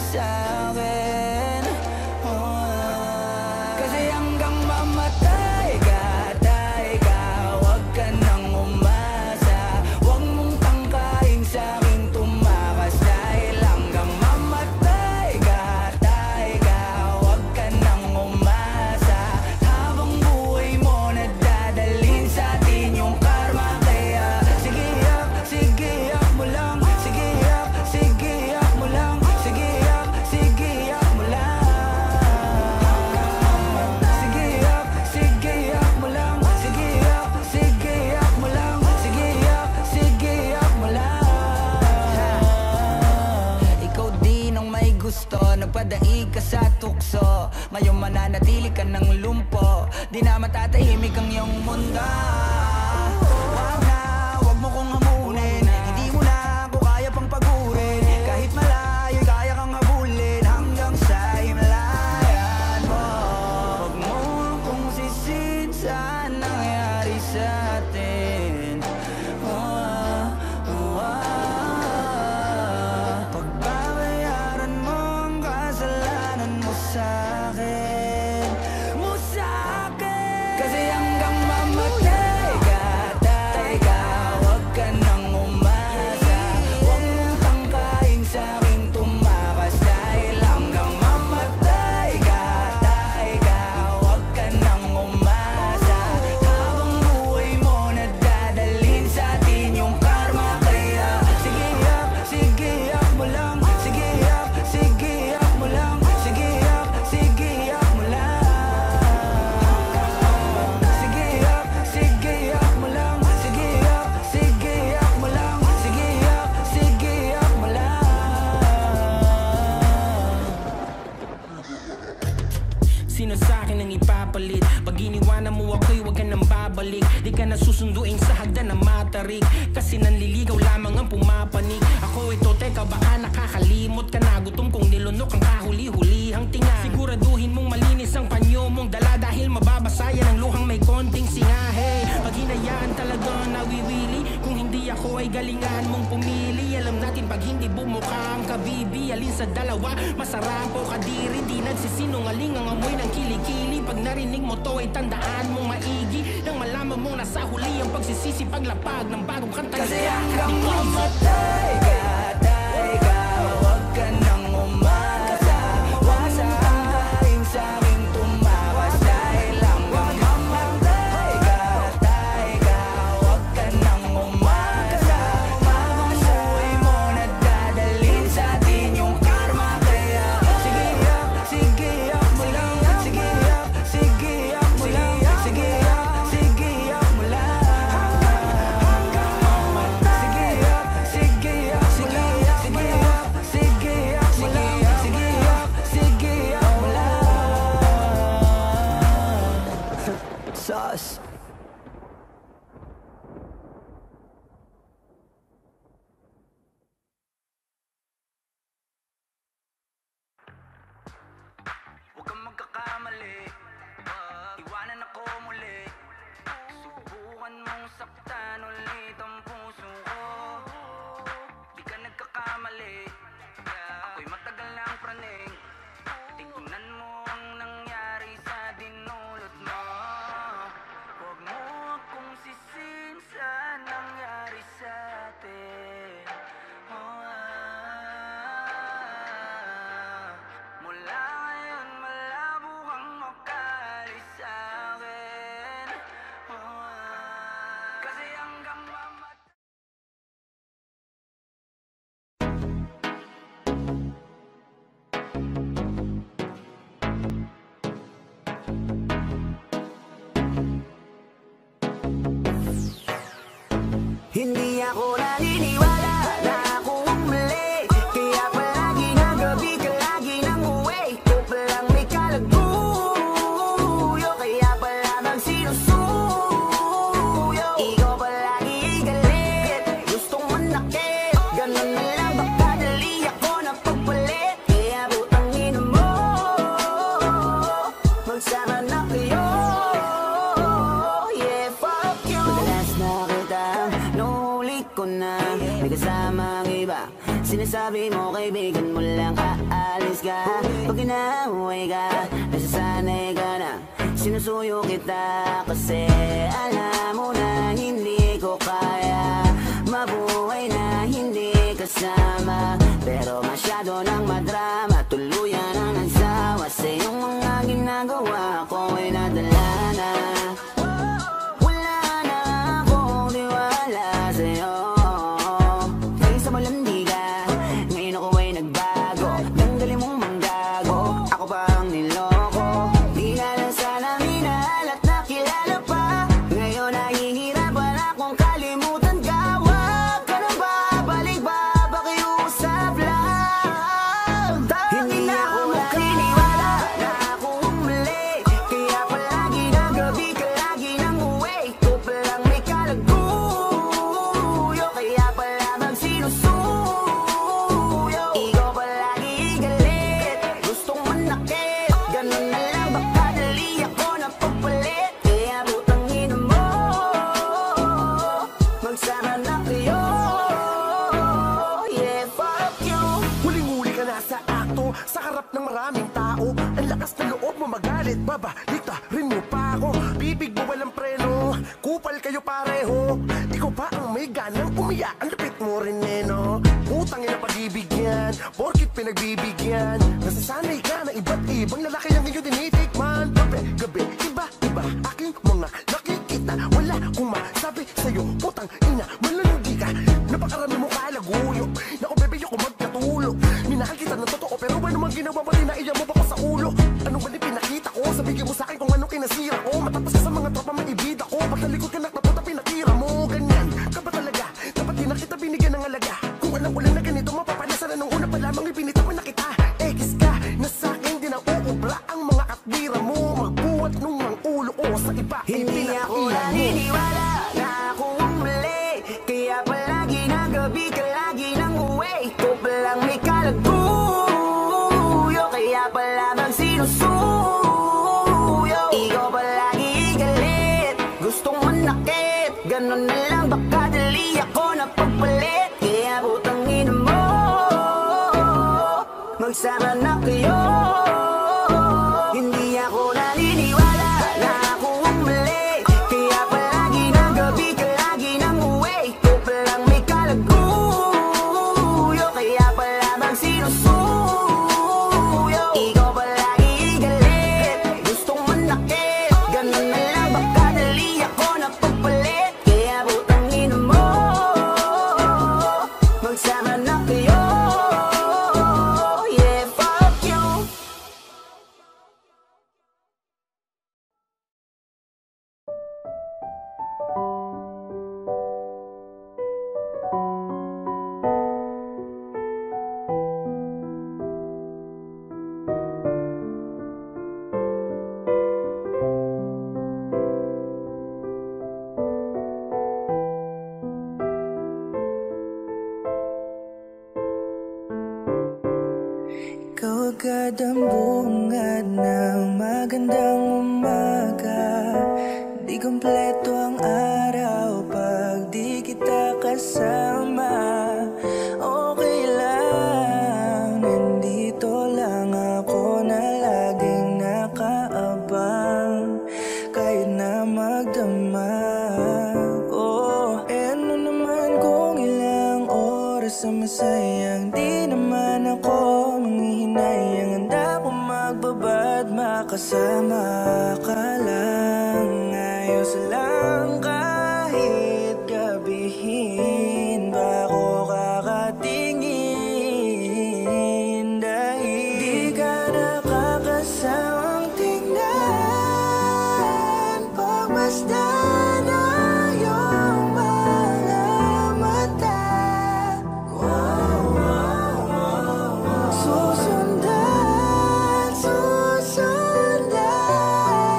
Speaker 1: sa'kin. Kasi hanggang mamatay ka, huwag ka nang umasa. Huwag mong tangkain sa'king tumakas. Dahil hanggang mamatay ka, huwag ka nang umasa. Habang buhay mo nadadalhin sa'tin yung karma. Kaya sige yak mo lang. Sige yak mo lang. Sige yak mo lang. Sige yak mo lang. Sige yak mo lang. Sige yak mo lang. Ikaw din ang may gusto, nagpadaig ka sa tukso. Ngayon mananatili ka ng lumpo, di na matatahimik ang iyong mundo. Wag mo kong hamunin, hindi mo na ako kaya pang pagurin. Kahit malayo, kaya kang habulin hanggang sa himlayan mo. Wag mo kong sisin sa nangyari sa atin. Pagbabayaran mo ang kasalanan mo sa'kin. Kasi hanggang mamatay ka, huwag ka nang umasa. Huwag mong tangkain sa'king tumakas. Dahil hanggang mamatay ka, huwag ka nang umasa. Habang buhay mo nadadalhin sa'tin yung karma. Kaya sige yak mo lang. Sige yak mo lang. Sige yak mo lang. Sige yak mo lang. Sige yak mo lang. Sige yak mo lang.
Speaker 5: Sino sa'kin ang ipapalit? Pag iniwanan mo ako'y huwag ka nang babalik. Di ka na susunduin sa hagdan na matarik. Kasi nanliligaw lamang ang pumapanig. Ako ito, teka baka nakakalimot ka na. Gutom kong nilunok ang kahuli-hulihang tinga. Siguraduhin mong malinis ang panyo mong dala. Dahil mababasa yan ang luhang may konting singahe. Pag hinayaan talaga nawiwili. Kung hindi ako ay galingan mong pumili. Alam natin pag hindi bumuka ang kabibi. Alin sa dalawa, masarap o kadiri. Di nagsisinungaling ang amoy ng kilikili. Pag narinig mo to ay tandaan mong maigi. Nang malaman mong nasa huli ang pagsisisi. Paglapag ng bagong kanta.
Speaker 1: Kasi hanggang mamatay ka, huwag ka nang umasa. Huwag mong tangkain sa'king tumakas. Dahil hanggang mamatay ka, huwag ka nang umasa. Habang buhay mo nadadalhin sa'tin yung karma. Kaya sige yak mo lang. Sige yak mo lang. Sige yak mo lang. Sauce. Huwag kang magkakamali, iwanan ako muli. Subukan mong saktan ulit ang puso ko. Di ka nagkakamali, ako'y matagal ng praning. Tingnan mo ang nangyari sa dinulot mo. Huwag mo akong sisin sa nangyari sa atin. Mula ngayon malabo kang makalis sa'kin. Kasi hanggang mamatay.
Speaker 15: Hindi ako naniniwala na ako ang mali. Kaya palagi na gabi ka lagi nang uwi. Ikaw palang may kalaguyo. Kaya pala magsinusuyo. Ikaw palagi galit, gustong manakit. Ganun na lang baka dali ako napagpalit. Kaya butangin mo, magsama na kayo. Yeah, fuck you. Madalas na kita, nulit ko na
Speaker 6: Sinasabi mo kaibigan mo lang aalis ka. Pag inaaway ka, nasasanay ka na sinusuyo kita. Kasi alam mo na hindi ko kaya mabuhay na hindi kasama. Pero masyado nang madrama, tuluyan ang nagsawa. Sa iyong mga ginagawa ko ay nadala na. Wala na akong tiwala sa'yo. Kaysa malandi ka, ngayon ako ay nagbago. Tanggalin mong manggago, ako pa ang niloko. Di na lang sana minahal at nakilala pa. Ngayon nahihirapan akong kalimutan ka. Huwag ka nang babalik ba, pakiusap lang. Hindi na ako makiniwala na akong mali. Kaya palagi na gabi ka lagi nang uwi. Ito palang may kalaguyo, kaya pala magsinusuyo. Ikaw palagi galit, gustong manakit. Ganun na lang baka dali ako napagpalit. Kaya butangin mo, magsama na kayo. Yeah, fuck you.
Speaker 3: Huling-huli ka na sa akto, sa harap ng maraming tao. Ang lakas ng loob mo magalit, babalita rin mo pa ako. Bibig mo walang preno, kupal kayo pareho. Ikaw pa ang may ganang umiyak, ang lupit mo rin no. Utangin na pag-ibig yan, porkit pinagbibigyan. Nasasanay ka na iba't ibang lalaki ang iyong tinitikman. Gabi, iba-iba aking mga nakikita. Wala kong masabi sa'yo, putang ina, malalandi ka. Napakarami mo kalaguyo, naku bebe yung magkatulog. Minahal kita ng totoo, pero ano mang ginawa mo, tinaiya mo ba ko sa ulo? Ano ba ni pinakita ko? Sabihin mo sa akin kung ano kinasira ko. Matapos ka sa mga tropa maibida ko. Pagtalikod ka naknapunta pinatira mo. Ganyan ka ba talaga? Dapat di na kita binigyan ng alaga. Kung alam ko lang na ganito mapapanasan na nung una pa lamang ibinitaw na kita. Ekis ka na sa akin di na uubra ang mga katbira mo. Magbuhat nung ang ulo ko sa iba.
Speaker 6: Hindi ako naniniwala na akong mali. Kaya palagi na gabi ka lagi nang uwi. Ito palang may kalaguyo, kaya pala magsinusuyo. Ikaw palagi galit, gustong manakit. Ganun na lang baka dali ako napagpalit. Kaya butangin mo, magsama na kayo. Hindi ako naniniwala na akong mali. Kaya palagi na gabi ka lagi nang uwi. Ito palang may kalaguyo, kaya pala magsinusuyo. Ikaw palagi galit, gustong manakit. Ganun na lang baka dali ako napagpalit. Kaya butangin mo, magsama na kayo. Yeah, fuck you.
Speaker 15: Ikaw agad ang bungad ng magandang umaga. Di kompleto ang araw pag di kita kasama. Okay lang, nandito lang ako na laging nakaabang. Kahit na magdamag. Oh, ano naman kung ilang oras ang masayang di naman ako manghihinayang. Handa ko magbabad, makasama ka lang. Ayos lang kahit gabihin pa ako kakatingin. Dahil di ka nakakasawang tingnan. Pagmasdan na iyong mga mata. Susundan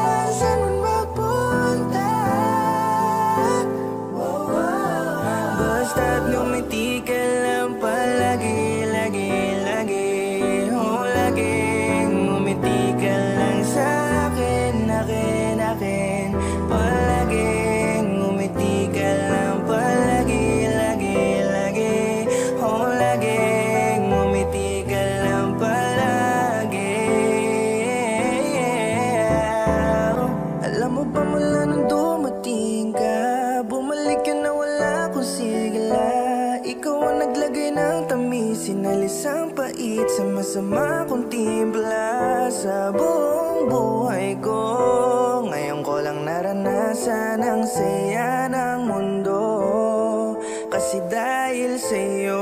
Speaker 1: Sinalis ang pait sa masama kong timpla sa buong buhay ko. Ngayon ko lang naranasan ang saya ng mundo, kasi dahil sa'yo.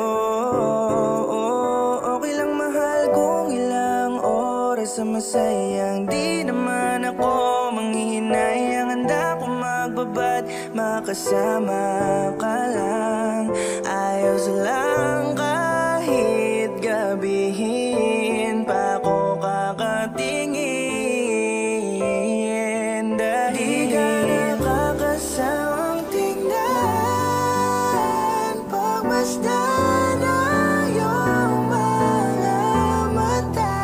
Speaker 1: Okay lang mahal kung ilang oras sa masayang di naman ako manghihinayang. Handa ko magbabad, makasama ka lang. Ayos lang kahit gabihin pa ko kakatingin, dahil ka nakakasamang tingnan pagmasdan ang iyong mga mata.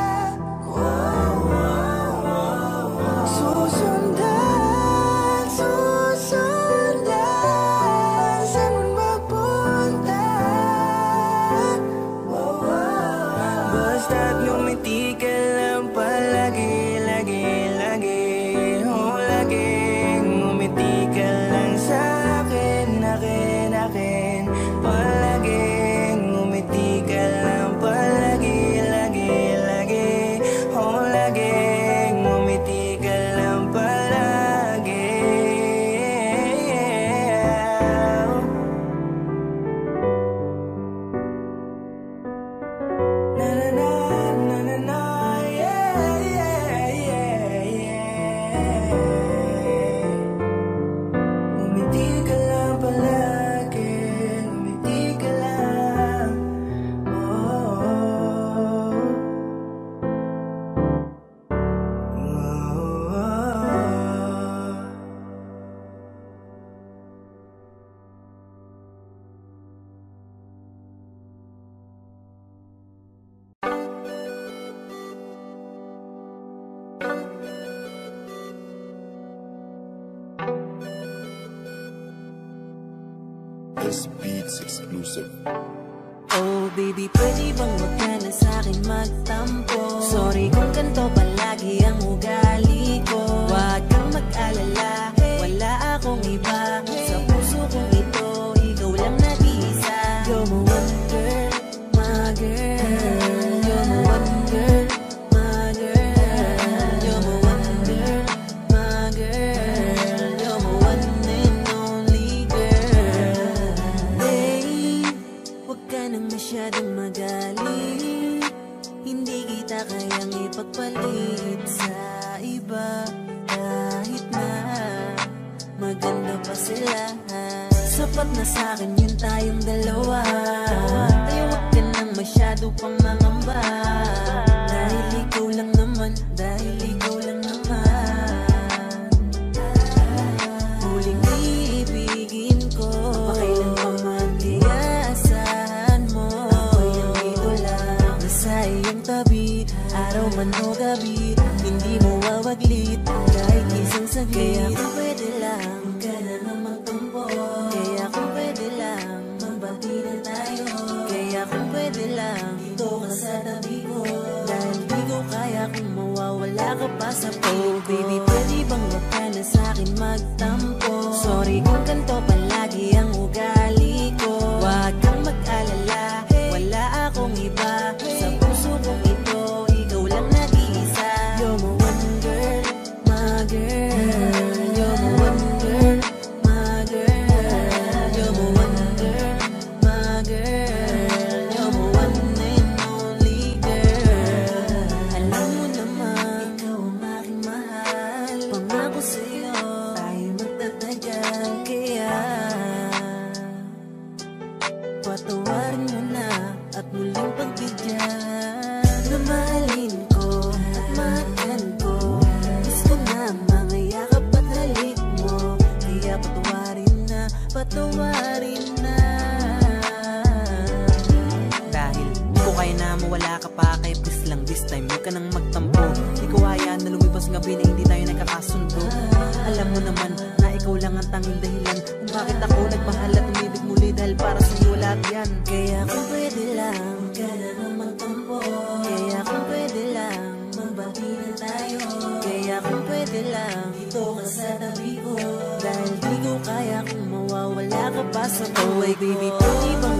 Speaker 1: Susundan saan man magpunta. Basta't ngumiti ka lang palagi, lagi, lagi. Oh, lagi ngumiti ka lang sa'kin, akin, akin. Palagi ngumiti ka lang palagi, lagi, lagi. Oh, lagi ngumiti ka lang palagi. Na na na na na na, yeah, yeah, yeah, yeah. Ngumiti ka lang palagi, ngumiti ka lang.
Speaker 12: This Beats exclusive.
Speaker 6: Oh baby, pwede bang wag ka na sa'kin magtampo? Sorry kung ganito palagi ang ugali ko. Wag kang mag-alala, wala akong iba. Sa puso kong ito, ikaw lang nag-iisa. You're my one girl, my girl. You're my one girl, my girl. You're my one girl, my girl. You're my one and only girl. Babe, wag ka nang masyadong magalit. Hindi kita kayang ipagpalit sa iba. Kahit na maganda pa sila, sapat na sa'kin yun tayong dalawa. Kaya wag ka nang masyado pang mangamba. Dahil ikaw lang naman, dahil ikaw lang naman. Huling iibigin ko, pakailan pa man kaya asahan mo. Ako'y nandito lang, nasa iyong tabi. Araw man o gabi, hindi mo wawaglit kahit isang saglit. Kaya kung pwede lang, huwag ka na nang magtampo. Kaya kung pwede lang, magbati na tayo. Kaya kung pwede lang, dito ka sa tabi ko. Dahil di ko kaya kung mawawala ka pa sa piling ko. Baby, pwede bang wag ka na sa'kin magtampo? Sorry kung ganito palagi ang ugali ko. Wag kang mag-alala, wala akong iba. Sa puso kong ito, ikaw lang nag-iisa. You're my one girl, my girl. You're my one girl, my girl. You're my one girl, my girl. You're my one and only girl. Alam mo naman, ikaw ang aking mahal. Pangako sa'yo, tayo magtatagal. Kaya patawarin mo na at muling pagbigyan. Na mahalin ko at mahalin ko. Gusto na mga yakap at halik mo. Kaya patawarin na, patawarin na. Dahil di ko kaya na mawala ka pa, kaya please lang this time huwag ka nang magtampo. Di ko hayaan na lumipas gabi na hindi tayo nagkakasundo. Alam mo naman na ikaw lang ang tanging dahilan kung bakit ako nagmahal at umibig muli. Dahil para sa'yo lahat yan. Kaya kung pwede lang, huwag ka na nang magtampo. Kaya kung pwede lang, magbati na tayo. Kaya kung pwede lang, dito ka sa tabi ko. Dahil di ko kaya kung mawawala ka pa sa buhay. Baby, pwede bang